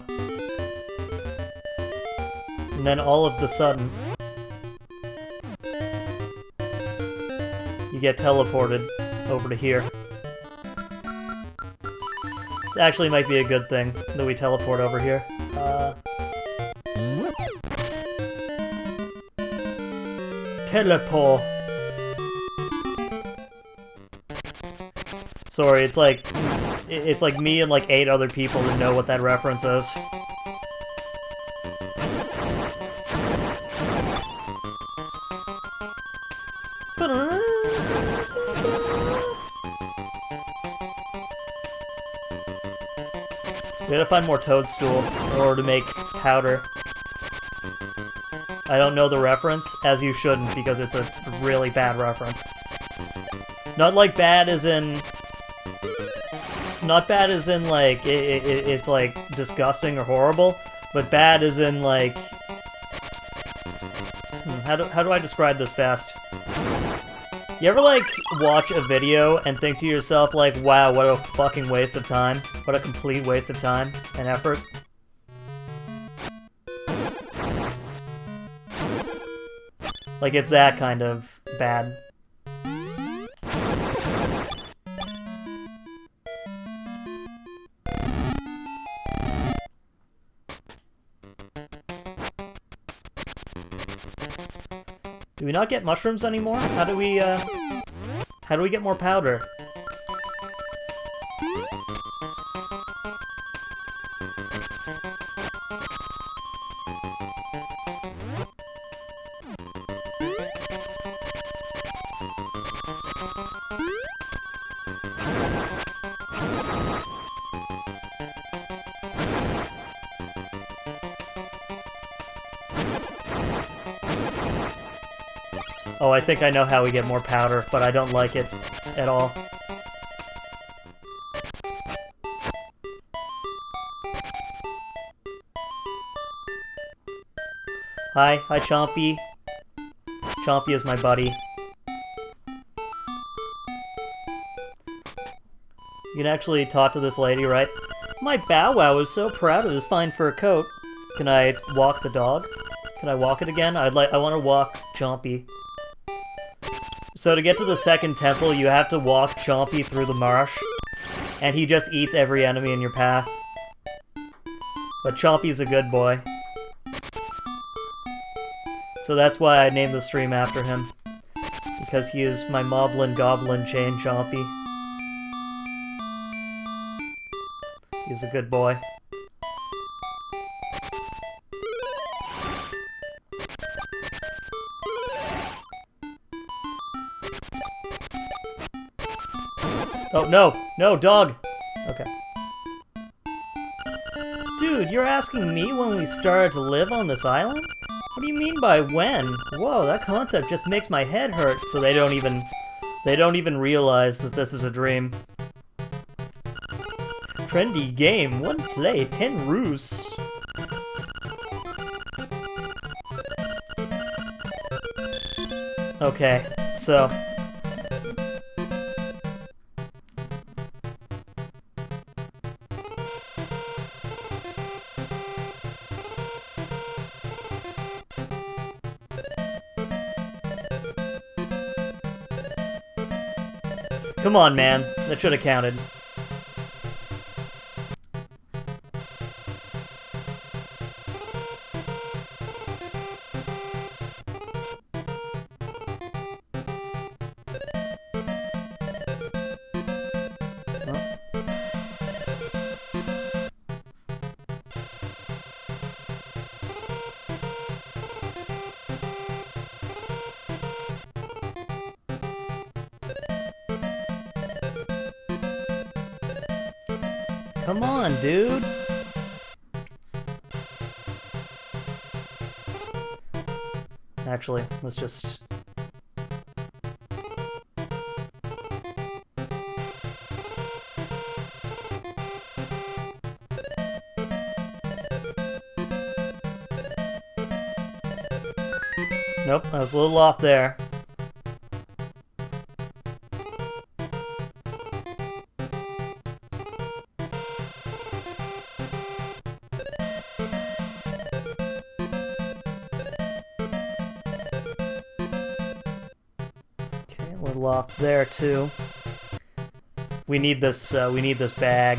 Speaker 1: And then all of the sudden, you get teleported over to here. This actually might be a good thing that we teleport over here. Teleport. Sorry, it's like me and like 8 other people that know what that reference is. We gotta find more toadstool in order to make powder. I don't know the reference, as you shouldn't, because it's a really bad reference. Not like bad as in... Not bad as in, like, it's, like, disgusting or horrible, but bad as in, like... How do I describe this best? You ever, like, watch a video and think to yourself, like, wow, what a fucking waste of time? What a complete waste of time and effort? Like, it's that kind of bad. Do we not get mushrooms anymore? How do we get more powder? Oh, I think I know how we get more powder, but I don't like it at all. Hi Chompy. Chompy is my buddy. You can actually talk to this lady, right? My Bow Wow is so proud of his fine fur coat. Can I walk the dog? Can I walk it again? I want to walk Chompy. So to get to the second temple, you have to walk Chompy through the marsh. And he just eats every enemy in your path. But Chompy's a good boy. So that's why I named the stream after him. Because he is my Moblin Goblin Chain Chompy. He's a good boy. Oh, no! No, dog! Okay. Dude, you're asking me when we started to live on this island? What do you mean by when? Whoa, that concept just makes my head hurt, so they don't even realize that this is a dream. Trendy game, 1 play, 10 roos. Okay, so... Come on, man. That should have counted. Come on, dude! Actually, let's just... Nope, I was a little off there. Off there too. We need this bag.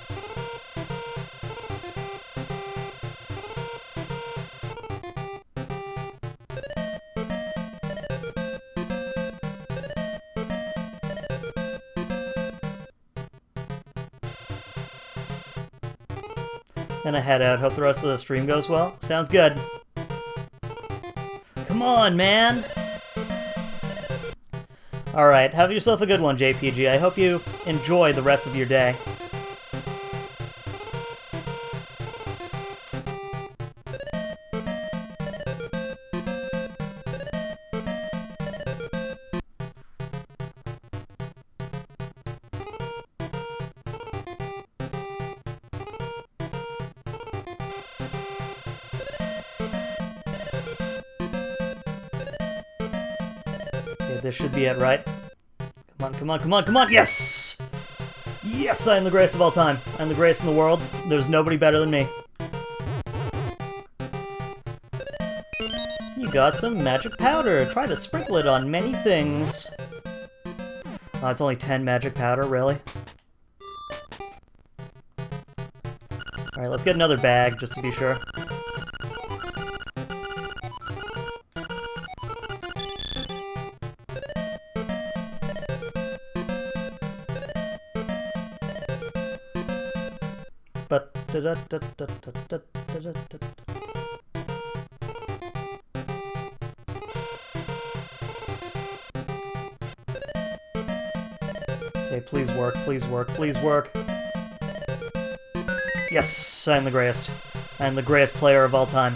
Speaker 1: And I head out. Hope the rest of the stream goes well. Sounds good. Come on, man! Alright, have yourself a good one, JPG. I hope you enjoy the rest of your day. This should be it, right? Come on, come on, come on, come on! Yes! Yes, I am the greatest of all time. I'm the greatest in the world. There's nobody better than me. You got some magic powder. Try to sprinkle it on many things. Oh, it's only 10 magic powder, really? Alright, let's get another bag, just to be sure. Okay, please work, please work, please work. Yes, I'm the greatest. I'm the greatest player of all time.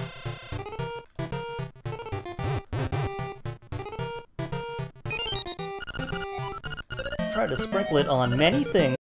Speaker 1: Try to sprinkle it on many things.